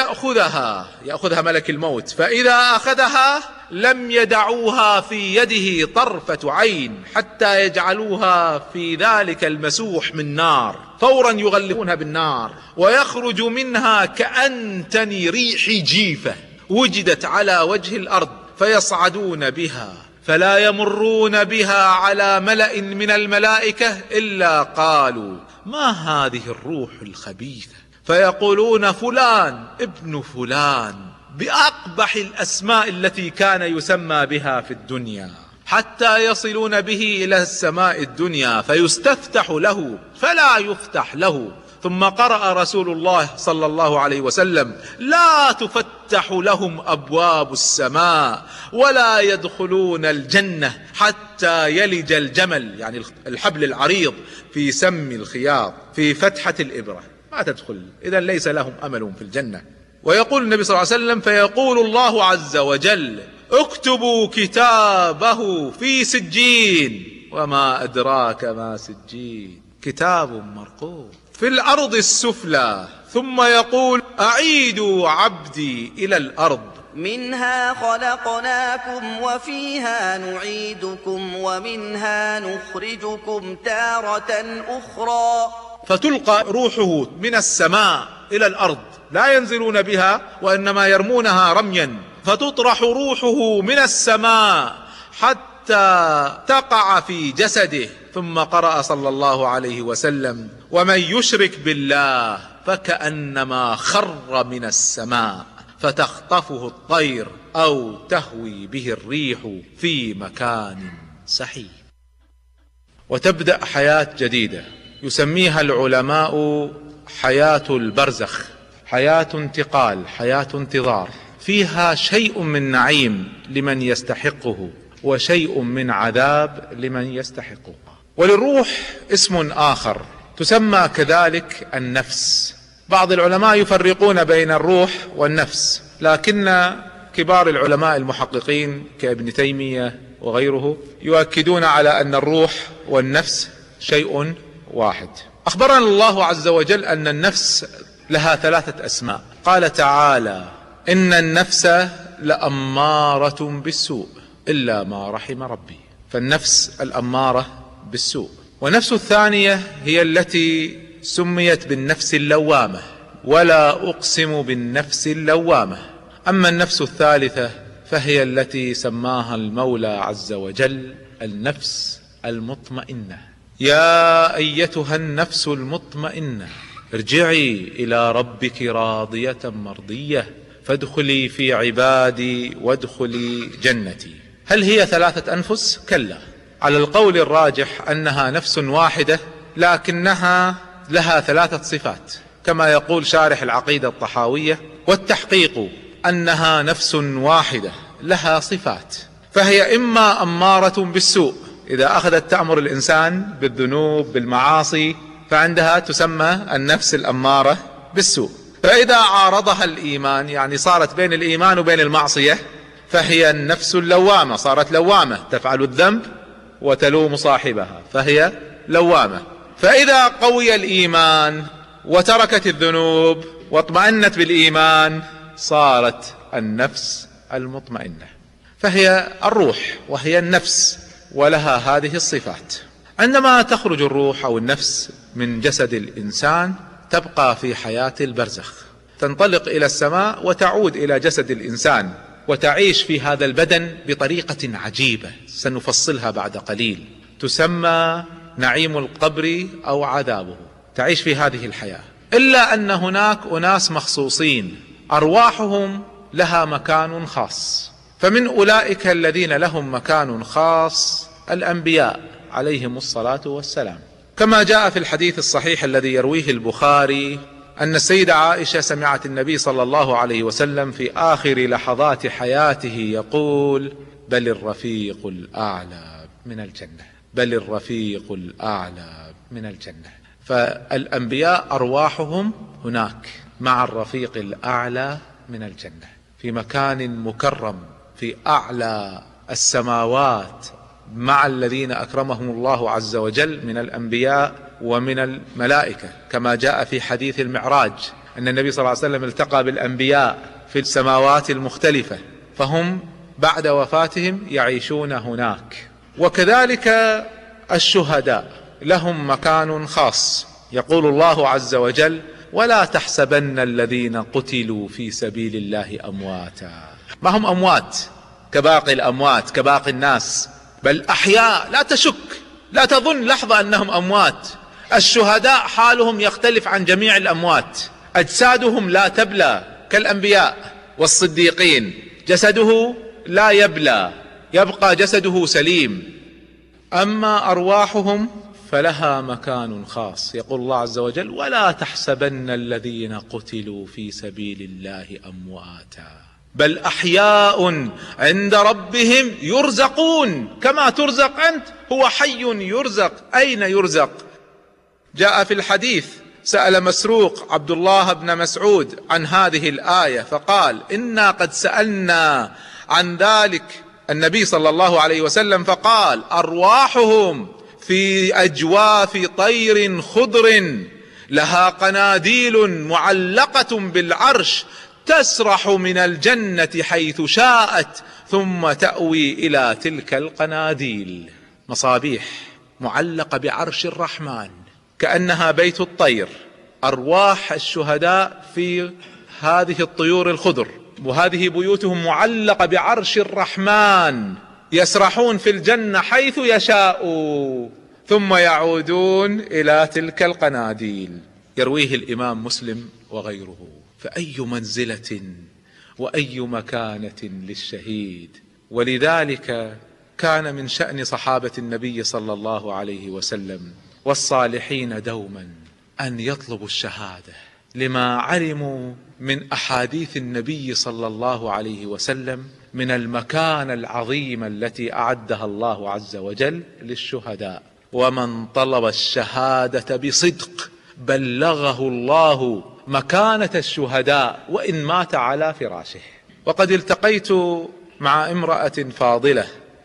يأخذها ملك الموت. فإذا أخذها لم يدعوها في يده طرفة عين حتى يجعلوها في ذلك المسوح من نار، فورا يغلقونها بالنار، ويخرج منها كأنتن ريح جيفة وجدت على وجه الأرض، فيصعدون بها فلا يمرون بها على ملأ من الملائكة إلا قالوا: ما هذه الروح الخبيثة؟ فيقولون: فلان ابن فلان، بأقبح الأسماء التي كان يسمى بها في الدنيا، حتى يصلون به إلى السماء الدنيا فيستفتح له فلا يفتح له. ثم قرأ رسول الله صلى الله عليه وسلم: لا تفتح لهم أبواب السماء ولا يدخلون الجنة حتى يلج الجمل، يعني الحبل العريض، في سم الخياط في فتحة الإبرة، ما تدخل، إذن ليس لهم أمل في الجنة. ويقول النبي صلى الله عليه وسلم: فيقول الله عز وجل: اكتبوا كتابه في سجين. وما أدراك ما سجين؟ كتاب مرقوم في الأرض السفلى. ثم يقول: أعيدوا عبدي إلى الأرض منها خلقناكم وفيها نعيدكم ومنها نخرجكم تارة أخرى. فتلقى روحه من السماء إلى الأرض، لا ينزلون بها وإنما يرمونها رميا، فتطرح روحه من السماء حتى تقع في جسده. ثم قرأ صلى الله عليه وسلم: ومن يشرك بالله فكأنما خر من السماء فتخطفه الطير أو تهوي به الريح في مكان سحيق. وتبدأ حياة جديدة يسميها العلماء حياة البرزخ، حياة انتقال، حياة انتظار، فيها شيء من نعيم لمن يستحقه وشيء من عذاب لمن يستحقه. وللروح اسم آخر تسمى كذلك النفس. بعض العلماء يفرقون بين الروح والنفس، لكن كبار العلماء المحققين كابن تيمية وغيره يؤكدون على أن الروح والنفس شيء واحد. أخبرنا الله عز وجل أن النفس لها 3 أسماء. قال تعالى: إن النفس لأمارة بالسوء إلا ما رحم ربي. فالنفس الأمارة بالسوء. والنفس الثانية هي التي سميت بالنفس اللوامة، ولا أقسم بالنفس اللوامة. أما النفس الثالثة فهي التي سماها المولى عز وجل النفس المطمئنة. يا أيتها النفس المطمئنة ارجعي إلى ربك راضية مرضية فادخلي في عبادي وادخلي جنتي. هل هي 3 أنفس؟ كلا، على القول الراجح أنها نفس واحدة، لكنها لها 3 صفات كما يقول شارح العقيدة الطحاوية: والتحقيق أنها نفس واحدة لها صفات، فهي إما أمارة بالسوء، إذا أخذت تأمر الإنسان بالذنوب بالمعاصي فعندها تسمى النفس الأمارة بالسوء. فإذا عارضها الإيمان، يعني صارت بين الإيمان وبين المعصية، فهي النفس اللوامة، صارت لوامة تفعل الذنب وتلوم صاحبها، فهي لوامة. فإذا قوي الإيمان وتركت الذنوب واطمأنت بالإيمان صارت النفس المطمئنة، فهي الروح وهي النفس ولها هذه الصفات. عندما تخرج الروح أو النفس من جسد الإنسان تبقى في حياة البرزخ، تنطلق إلى السماء وتعود إلى جسد الإنسان وتعيش في هذا البدن بطريقة عجيبة سنفصلها بعد قليل، تسمى نعيم القبر أو عذابه. تعيش في هذه الحياة، إلا أن هناك أناس مخصوصين أرواحهم لها مكان خاص، فمن أولئك الذين لهم مكان خاص الأنبياء عليهم الصلاة والسلام، كما جاء في الحديث الصحيح الذي يرويه البخاري أن السيدة عائشة سمعت النبي صلى الله عليه وسلم في آخر لحظات حياته يقول: بل الرفيق الأعلى من الجنة، بل الرفيق الأعلى من الجنة. فالأنبياء أرواحهم هناك مع الرفيق الأعلى من الجنة، في مكان مكرم في أعلى السماوات مع الذين أكرمهم الله عز وجل من الأنبياء ومن الملائكة، كما جاء في حديث المعراج أن النبي صلى الله عليه وسلم التقى بالأنبياء في السماوات المختلفة، فهم بعد وفاتهم يعيشون هناك. وكذلك الشهداء لهم مكان خاص، يقول الله عز وجل: ولا تحسبن الذين قتلوا في سبيل الله أمواتا. ما هم أموات كباقي الأموات كباقي الناس، بل أحياء، لا تشك، لا تظن لحظة أنهم أموات. الشهداء حالهم يختلف عن جميع الأموات، أجسادهم لا تبلى كالأنبياء والصديقين، جسده لا يبلى، يبقى جسده سليم. أما أرواحهم فلها مكان خاص، يقول الله عز وجل: ولا تحسبن الذين قتلوا في سبيل الله أمواتا بل أحياء عند ربهم يرزقون. كما ترزق أنت هو حي يرزق. أين يرزق؟ جاء في الحديث سأل مسروق عبد الله بن مسعود عن هذه الآية فقال: إنا قد سألنا عن ذلك النبي صلى الله عليه وسلم فقال: أرواحهم في أجواف طير خضر لها قناديل معلقة بالعرش تسرح من الجنة حيث شاءت ثم تأوي إلى تلك القناديل. مصابيح معلقة بعرش الرحمن كأنها بيت الطير. أرواح الشهداء في هذه الطيور الخضر، وهذه بيوتهم معلقة بعرش الرحمن، يسرحون في الجنة حيث يشاءوا ثم يعودون إلى تلك القناديل. يرويه الإمام مسلم وغيره. فأي منزلة وأي مكانة للشهيد. ولذلك كان من شأن صحابة النبي صلى الله عليه وسلم والصالحين دوما أن يطلبوا الشهادة، لما علموا من أحاديث النبي صلى الله عليه وسلم من المكانة العظيمة التي أعدها الله عز وجل للشهداء. ومن طلب الشهادة بصدق بلغه الله مكانة الشهداء وإن مات على فراشه. وقد التقيت مع امرأة فاضلة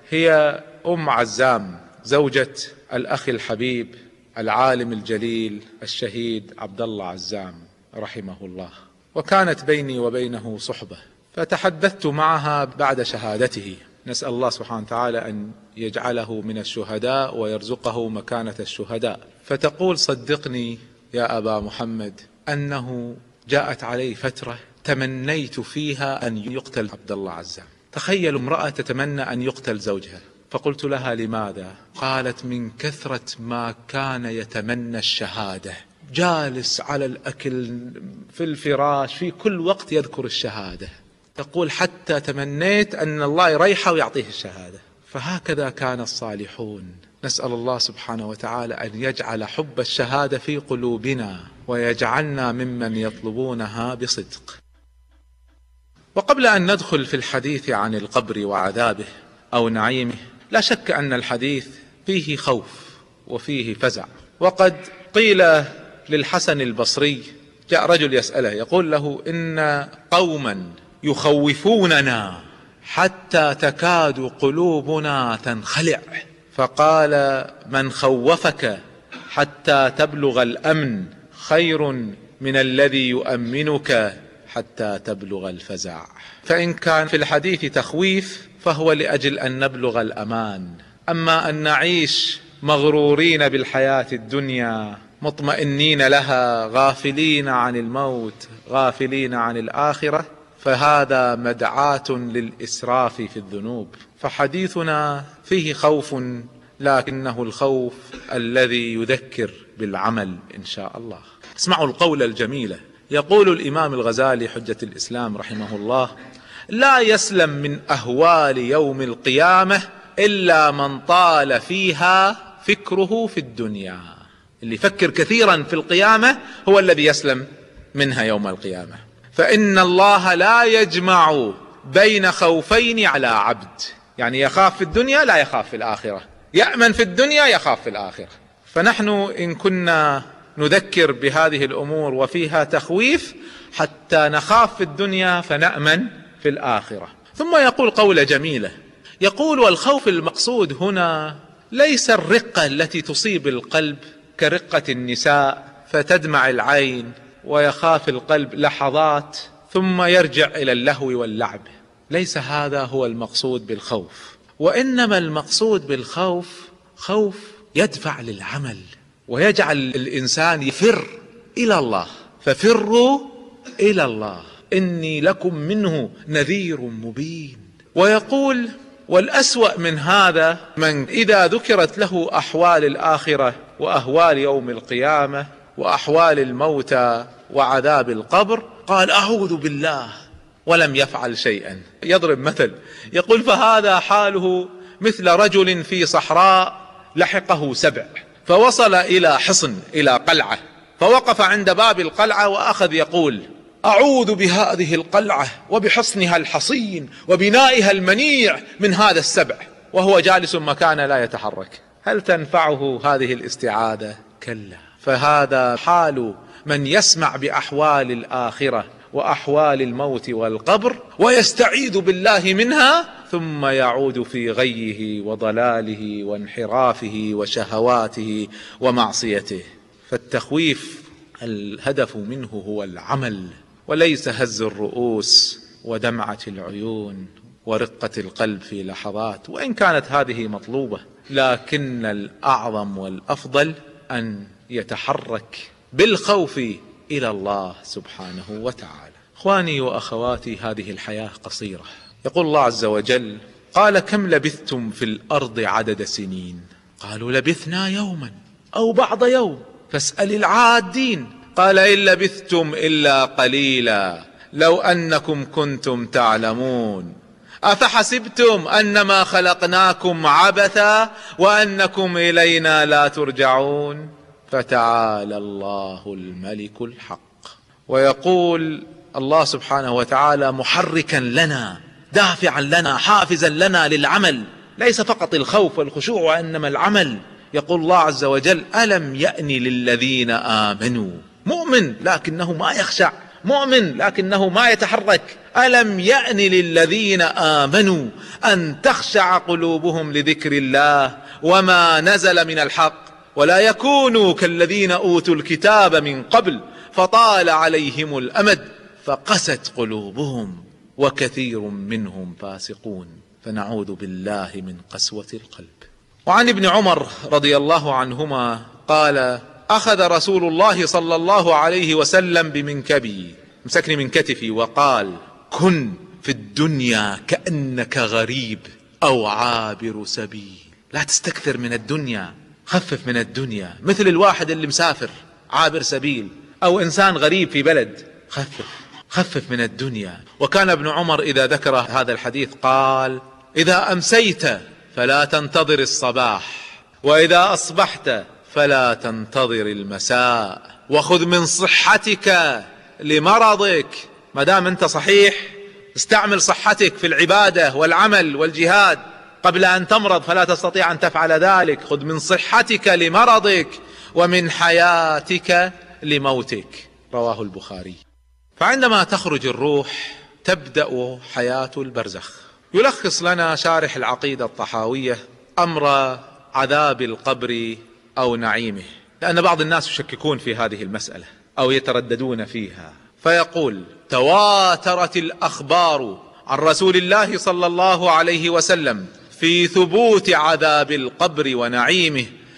هي أم عزام، زوجة الأخ الحبيب العالم الجليل الشهيد عبد الله عزام رحمه الله، وكانت بيني وبينه صحبة، فتحدثت معها بعد شهادته. نسأل الله سبحانه وتعالى أن يجعله من الشهداء ويرزقه مكانة الشهداء. فتقول: صدقني يا أبا محمد أنه جاءت علي فترة تمنيت فيها أن يقتل عبد الله عزام. تخيل امرأة تتمنى أن يقتل زوجها. فقلت لها: لماذا؟ قالت: من كثرة ما كان يتمنى الشهادة، جالس على الأكل في الفراش في كل وقت يذكر الشهادة. تقول: حتى تمنيت أن الله يريحه ويعطيه الشهادة. فهكذا كان الصالحون. نسأل الله سبحانه وتعالى أن يجعل حب الشهادة في قلوبنا ويجعلنا ممن يطلبونها بصدق. وقبل أن ندخل في الحديث عن القبر وعذابه أو نعيمه، لا شك أن الحديث فيه خوف وفيه فزع. وقد قيل للحسن البصري، جاء رجل يسأله يقول له: إن قوما يخوفوننا حتى تكاد قلوبنا تنخلع. فقال: من خوفك حتى تبلغ الأمن خير من الذي يؤمنك حتى تبلغ الفزع. فإن كان في الحديث تخويف فهو لأجل أن نبلغ الأمان. أما أن نعيش مغرورين بالحياة الدنيا مطمئنين لها غافلين عن الموت غافلين عن الآخرة، فهذا مدعاة للإسراف في الذنوب. فحديثنا فيه خوف، لكنه الخوف الذي يذكر بالعمل إن شاء الله. اسمعوا القول الجميلة. يقول الإمام الغزالي حجة الإسلام رحمه الله: لا يسلم من أهوال يوم القيامة إلا من طال فيها فكره في الدنيا. اللي يفكر كثيرا في القيامة هو الذي يسلم منها يوم القيامة. فإن الله لا يجمع بين خوفين على عبد، يعني يخاف في الدنيا لا يخاف في الآخرة، يأمن في الدنيا يخاف في الآخرة. فنحن إن كنا نذكر بهذه الأمور وفيها تخويف حتى نخاف في الدنيا فنأمن في الآخرة. ثم يقول قولة جميلة، يقول: والخوف المقصود هنا ليس الرقة التي تصيب القلب كرقة النساء فتدمع العين ويخاف القلب لحظات ثم يرجع إلى اللهو واللعب. ليس هذا هو المقصود بالخوف، وإنما المقصود بالخوف خوف يدفع للعمل ويجعل الإنسان يفر إلى الله. ففروا إلى الله إني لكم منه نذير مبين. ويقول: والأسوأ من هذا من إذا ذكرت له أحوال الآخرة وأهوال يوم القيامة وأحوال الموتى وعذاب القبر قال أعوذ بالله ولم يفعل شيئا. يضرب مثل يقول: فهذا حاله مثل رجل في صحراء لحقه سبع، فوصل إلى حصن، إلى قلعة، فوقف عند باب القلعة وأخذ يقول: أعوذ بهذه القلعة وبحصنها الحصين وبنائها المنيع من هذا السبع، وهو جالس مكانه لا يتحرك. هل تنفعه هذه الاستعاذة؟ كلا. فهذا حال من يسمع بأحوال الآخرة وأحوال الموت والقبر ويستعيذ بالله منها ثم يعود في غيه وضلاله وانحرافه وشهواته ومعصيته. فالتخويف الهدف منه هو العمل وليس هز الرؤوس ودمعة العيون ورقة القلب في لحظات، وإن كانت هذه مطلوبة، لكن الأعظم والأفضل أن يتحرك بالخوف إلى الله سبحانه وتعالى. إخواني وأخواتي، هذه الحياة قصيرة. يقول الله عز وجل: قال كم لبثتم في الأرض عدد سنين؟ قالوا لبثنا يوما أو بعض يوم فاسأل العادين. قال إن لبثتم إلا قليلا لو أنكم كنتم تعلمون أفحسبتم أنما خلقناكم عبثا وأنكم إلينا لا ترجعون فتعالى الله الملك الحق. ويقول الله سبحانه وتعالى محركا لنا، دافعا لنا، حافزا لنا للعمل، ليس فقط الخوف والخشوع وإنما العمل. يقول الله عز وجل: ألم يأن للذين آمنوا، مؤمن لكنه ما يخشع، مؤمن لكنه ما يتحرك. ألم يأن للذين آمنوا أن تخشع قلوبهم لذكر الله وما نزل من الحق ولا يكونوا كالذين أوتوا الكتاب من قبل فطال عليهم الأمد فقست قلوبهم وكثير منهم فاسقون. فنعوذ بالله من قسوة القلب. وعن ابن عمر رضي الله عنهما قال: أخذ رسول الله صلى الله عليه وسلم بمنكبي، مسكني من كتفي وقال: كن في الدنيا كأنك غريب أو عابر سبيل. لا تستكثر من الدنيا، خفف من الدنيا، مثل الواحد اللي مسافر عابر سبيل أو إنسان غريب في بلد. خفف من الدنيا. وكان ابن عمر إذا ذكر هذا الحديث قال: إذا أمسيت فلا تنتظر الصباح، وإذا أصبحت فلا تنتظر المساء، وخذ من صحتك لمرضك. ما دام أنت صحيح استعمل صحتك في العبادة والعمل والجهاد قبل أن تمرض فلا تستطيع أن تفعل ذلك. خذ من صحتك لمرضك ومن حياتك لموتك. رواه البخاري. فعندما تخرج الروح تبدأ حياة البرزخ. يلخص لنا شارح العقيدة الطحاوية أمر عذاب القبر أو نعيمه، لأن بعض الناس يشككون في هذه المسألة أو يترددون فيها، فيقول: تواترت الأخبار عن رسول الله صلى الله عليه وسلم في ثبوت عذاب القبر ونعيمه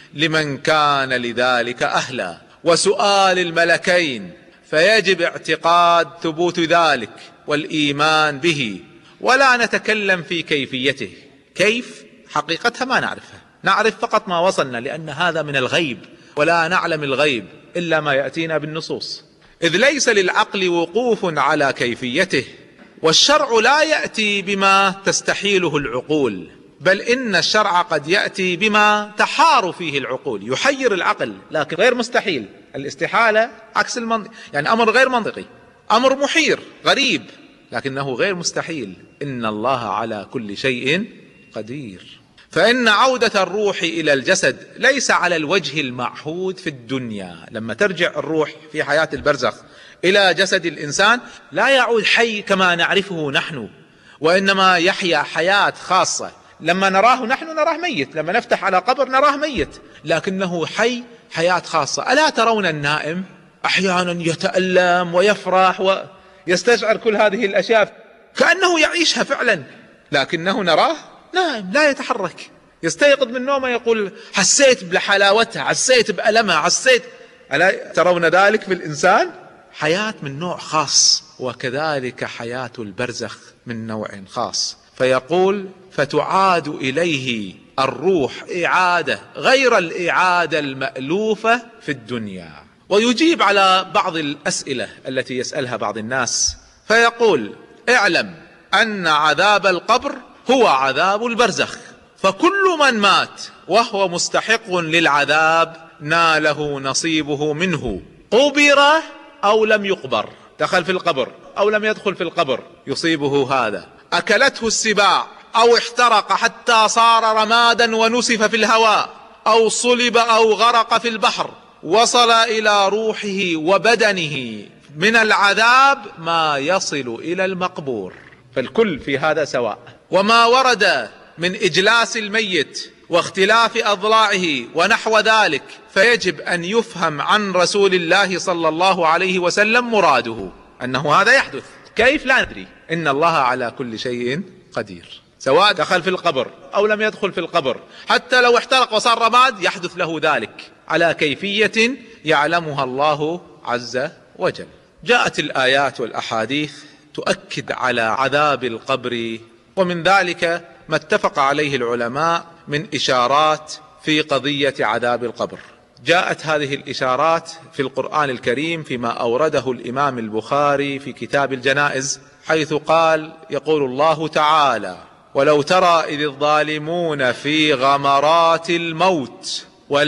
لمن كان لذلك أهلا، وسؤال الملكين، فيجب اعتقاد ثبوت ذلك والإيمان به، ولا نتكلم في كيفيته. كيف حقيقتها ما نعرفها، نعرف فقط ما وصلنا، لأن هذا من الغيب، ولا نعلم الغيب إلا ما يأتينا بالنصوص، إذ ليس للعقل وقوف على كيفيته، والشرع لا يأتي بما تستحيله العقول، بل إن الشرع قد يأتي بما تحار فيه العقول، يحير العقل لكن غير مستحيل. الاستحالة عكس المنطق، يعني أمر غير منطقي، أمر محير غريب لكنه غير مستحيل. إن الله على كل شيء قدير. فإن عودة الروح إلى الجسد ليس على الوجه المعهود في الدنيا. لما ترجع الروح في حياة البرزخ إلى جسد الإنسان لا يعود حي كما نعرفه نحن، وإنما يحيا حياة خاصة. لما نراه نحن نراه ميت، لما نفتح على قبر نراه ميت، لكنه حي حياة خاصة. ألا ترون النائم أحيانا يتألم ويفرح ويستشعر كل هذه الأشياء كأنه يعيشها فعلا، لكنه نراه نائم لا يتحرك. يستيقظ من نومه يقول حسيت بحلاوتها، حسيت بألمها، حسيت. ألا ترون ذلك في الإنسان؟ حياة من نوع خاص، وكذلك حياة البرزخ من نوع خاص. فيقول فتعاد إليه الروح إعادة غير الإعادة المألوفة في الدنيا. ويجيب على بعض الأسئلة التي يسألها بعض الناس، فيقول اعلم أن عذاب القبر هو عذاب البرزخ، فكل من مات وهو مستحق للعذاب ناله نصيبه منه، قبر أو لم يقبر، دخل في القبر أو لم يدخل في القبر يصيبه هذا، أكلته السباع أو احترق حتى صار رمادا ونسف في الهواء، أو صلب أو غرق في البحر، وصل إلى روحه وبدنه من العذاب ما يصل إلى المقبور، فالكل في هذا سواء. وما ورد من إجلاس الميت واختلاف أضلاعه ونحو ذلك فيجب أن يفهم عن رسول الله صلى الله عليه وسلم مراده أنه هذا يحدث. كيف لا ندري، إن الله على كل شيء قدير، سواء دخل في القبر أو لم يدخل في القبر، حتى لو احترق وصار رماد يحدث له ذلك على كيفية يعلمها الله عز وجل. جاءت الآيات والأحاديث تؤكد على عذاب القبر، ومن ذلك ما اتفق عليه العلماء من إشارات في قضية عذاب القبر. جاءت هذه الإشارات في القرآن الكريم فيما أورده الإمام البخاري في كتاب الجنائز، حيث قال يقول الله تعالى ولو ترى إذ الظالمون في غمرات الموت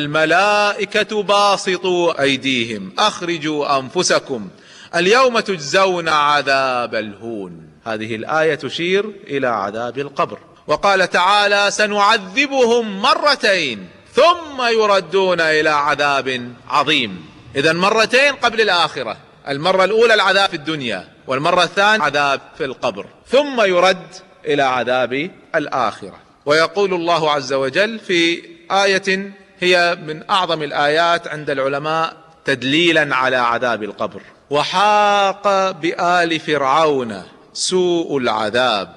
والملائكة باسطوا أيديهم أخرجوا أنفسكم اليوم تجزون عذاب الهون. هذه الآية تشير إلى عذاب القبر. وقال تعالى سنعذبهم مرتين ثم يردون إلى عذاب عظيم. إذن مرتين قبل الآخرة، المرة الأولى العذاب في الدنيا، والمرة الثانية عذاب في القبر، ثم يرد إلى عذاب الآخرة. ويقول الله عز وجل في آية هي من أعظم الآيات عند العلماء تدليلا على عذاب القبر، وحاق بآل فرعون سوء العذاب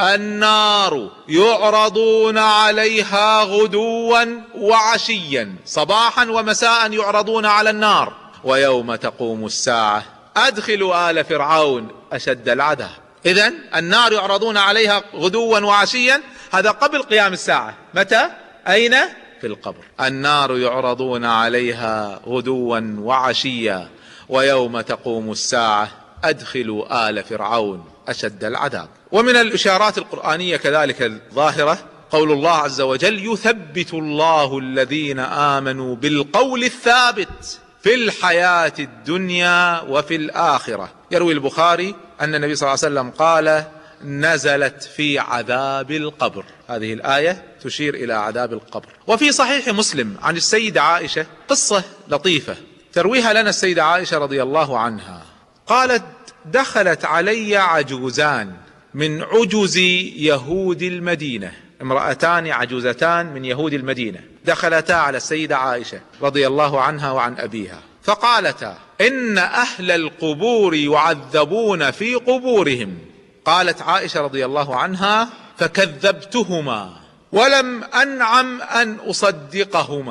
النار يعرضون عليها غدوا وعشيا، صباحا ومساء يعرضون على النار، ويوم تقوم الساعة أدخلوا آل فرعون أشد العذاب. إذن النار يعرضون عليها غدوا وعشيا، هذا قبل قيام الساعة. متى؟ أين؟ في القبر. النار يعرضون عليها غدوا وعشيا ويوم تقوم الساعة أدخلوا آل فرعون أشد العذاب. ومن الإشارات القرآنية كذلك الظاهرة قول الله عز وجل يثبت الله الذين آمنوا بالقول الثابت في الحياة الدنيا وفي الآخرة. يروي البخاري أن النبي صلى الله عليه وسلم قال نزلت في عذاب القبر. هذه الآية تشير إلى عذاب القبر. وفي صحيح مسلم عن السيدة عائشة قصة لطيفة ترويها لنا السيدة عائشة رضي الله عنها، قالت دخلت علي عجوزان من عجز يهود المدينة، امرأتان عجوزتان من يهود المدينة دخلتا على السيدة عائشة رضي الله عنها وعن أبيها، فقالتا إن أهل القبور يعذبون في قبورهم. قالت عائشة رضي الله عنها فكذبتهما ولم أنعم أن أصدقهما،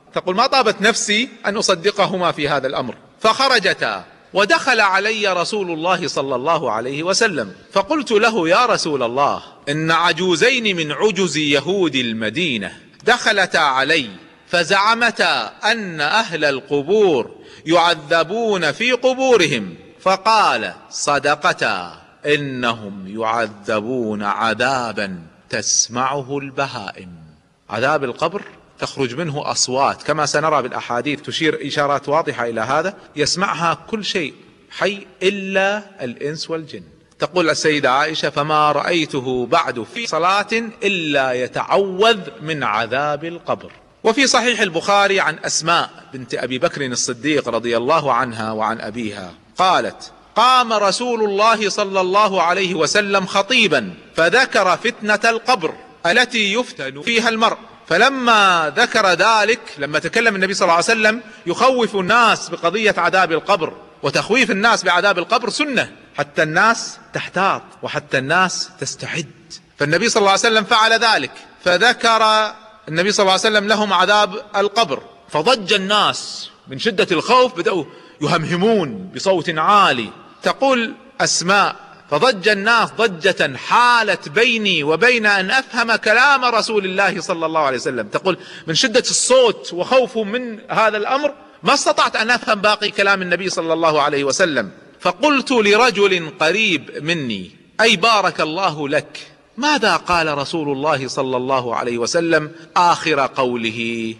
تقول ما طابت نفسي أن أصدقهما في هذا الأمر، فخرجتا ودخل علي رسول الله صلى الله عليه وسلم، فقلت له: يا رسول الله، إن عجوزين من عجز يهود المدينة دخلتا علي فزعمتا أن أهل القبور يعذبون في قبورهم، فقال: صدقتا، إنهم يعذبون عذابا تسمعه البهائم. عذاب القبر تخرج منه أصوات كما سنرى بالأحاديث تشير إشارات واضحة إلى هذا، يسمعها كل شيء حي إلا الإنس والجن. تقول السيدة عائشة: فما رأيته بعد في صلاة إلا يتعوذ من عذاب القبر. وفي صحيح البخاري عن أسماء بنت أبي بكر الصديق رضي الله عنها وعن أبيها قالت: قام رسول الله صلى الله عليه وسلم خطيبا فذكر فتنة القبر التي يفتن فيها المرء، فلما ذكر ذلك، لما تكلم النبي صلى الله عليه وسلم يخوف الناس بقضية عذاب القبر، وتخويف الناس بعذاب القبر سنة حتى الناس تحتاط وحتى الناس تستعد، فالنبي صلى الله عليه وسلم فعل ذلك، فذكر النبي صلى الله عليه وسلم لهم عذاب القبر، فضج الناس من شدة الخوف، بدأوا يهمهمون بصوت عالي. تقول أسماء: فضج الناس ضجة حالت بيني وبين أن أفهم كلام رسول الله صلى الله عليه وسلم. تقول من شدة الصوت وخوفهم من هذا الأمر ما استطعت أن أفهم باقي كلام النبي صلى الله عليه وسلم، فقلت لرجل قريب مني: أي بارك الله لك، ماذا قال رسول الله صلى الله عليه وسلم آخر قوله؟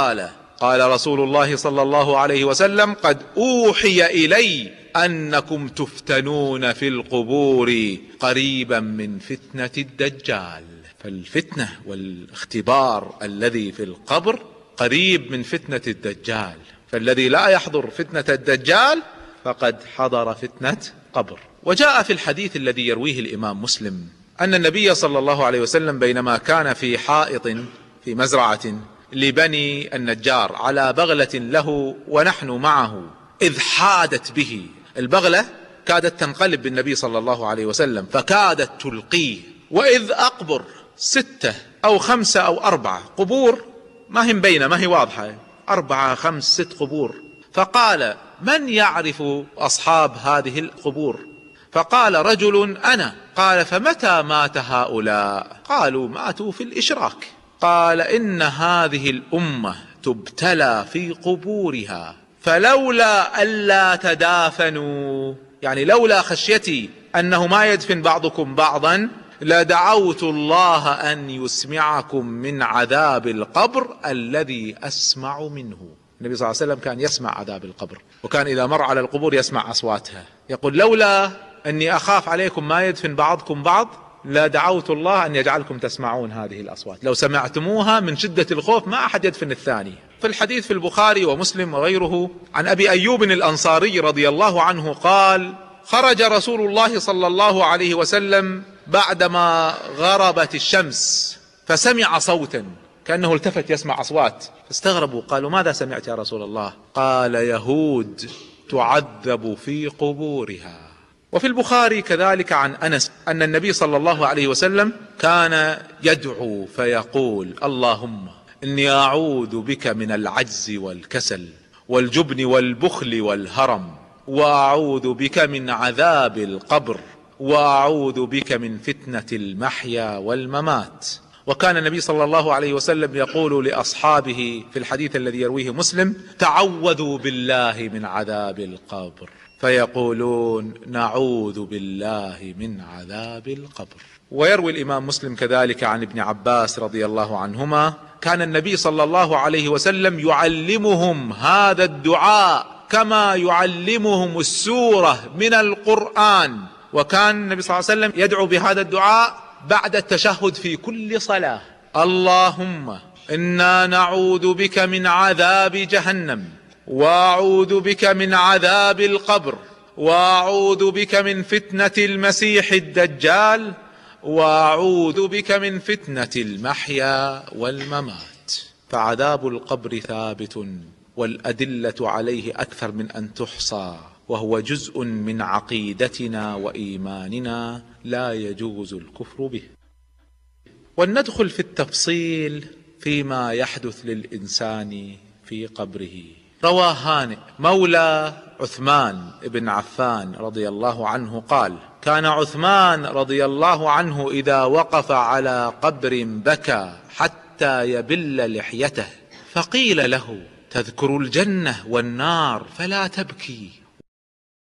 قال رسول الله صلى الله عليه وسلم: قد أوحي إلي أنكم تفتنون في القبور قريبا من فتنة الدجال. فالفتنة والاختبار الذي في القبر قريب من فتنة الدجال، فالذي لا يحضر فتنة الدجال فقد حضر فتنة قبر. وجاء في الحديث الذي يرويه الإمام مسلم أن النبي صلى الله عليه وسلم بينما كان في حائط في مزرعة لبني النجار على بغلة له ونحن معه، إذ حادت به البغلة، كادت تنقلب بالنبي صلى الله عليه وسلم فكادت تلقيه، وإذ أقبر 6 أو 5 أو 4 قبور، ما هي مبينة ما هي واضحة، 4 5 6 قبور، فقال: من يعرف أصحاب هذه القبور؟ فقال رجل: أنا. قال: فمتى مات هؤلاء؟ قالوا: ماتوا في الإشراك. قال: إن هذه الأمة تبتلى في قبورها، فلولا ألا تدافنوا، يعني لولا خشيتي أنه ما يدفن بعضكم بعضا لدعوت الله أن يسمعكم من عذاب القبر الذي أسمع منه. النبي صلى الله عليه وسلم كان يسمع عذاب القبر، وكان إذا مر على القبور يسمع أصواتها، يقول: لولا أني أخاف عليكم ما يدفن بعضكم بعض لدعوت الله أن يجعلكم تسمعون هذه الأصوات، لو سمعتموها من شدة الخوف ما أحد يدفن الثاني. في الحديث في البخاري ومسلم وغيره عن أبي أيوب الأنصاري رضي الله عنه قال: خرج رسول الله صلى الله عليه وسلم بعدما غربت الشمس فسمع صوتا كأنه التفت يسمع أصوات، فاستغربوا قالوا: ماذا سمعت يا رسول الله؟ قال: يهود تعذب في قبورها. وفي البخاري كذلك عن أنس أن النبي صلى الله عليه وسلم كان يدعو فيقول: اللهم إني أعوذ بك من العجز والكسل والجبن والبخل والهرم، وأعوذ بك من عذاب القبر، وأعوذ بك من فتنة المحيا والممات. وكان النبي صلى الله عليه وسلم يقول لأصحابه في الحديث الذي يرويه مسلم: تعوذوا بالله من عذاب القبر، فيقولون: نعوذ بالله من عذاب القبر. ويروي الإمام مسلم كذلك عن ابن عباس رضي الله عنهما: كان النبي صلى الله عليه وسلم يعلمهم هذا الدعاء كما يعلمهم السورة من القرآن، وكان النبي صلى الله عليه وسلم يدعو بهذا الدعاء بعد التشهد في كل صلاة: اللهم إنا نعوذ بك من عذاب جهنم، وأعوذ بك من عذاب القبر، وأعوذ بك من فتنة المسيح الدجال، وأعوذ بك من فتنة المحيا والممات. فعذاب القبر ثابت، والأدلة عليه أكثر من أن تحصى، وهو جزء من عقيدتنا وإيماننا لا يجوز الكفر به. وندخل في التفصيل فيما يحدث للإنسان في قبره. روى هانئ مولى عثمان بن عفان رضي الله عنه قال: كان عثمان رضي الله عنه إذا وقف على قبر بكى حتى يبل لحيته، فقيل له: تذكر الجنة والنار فلا تبكي،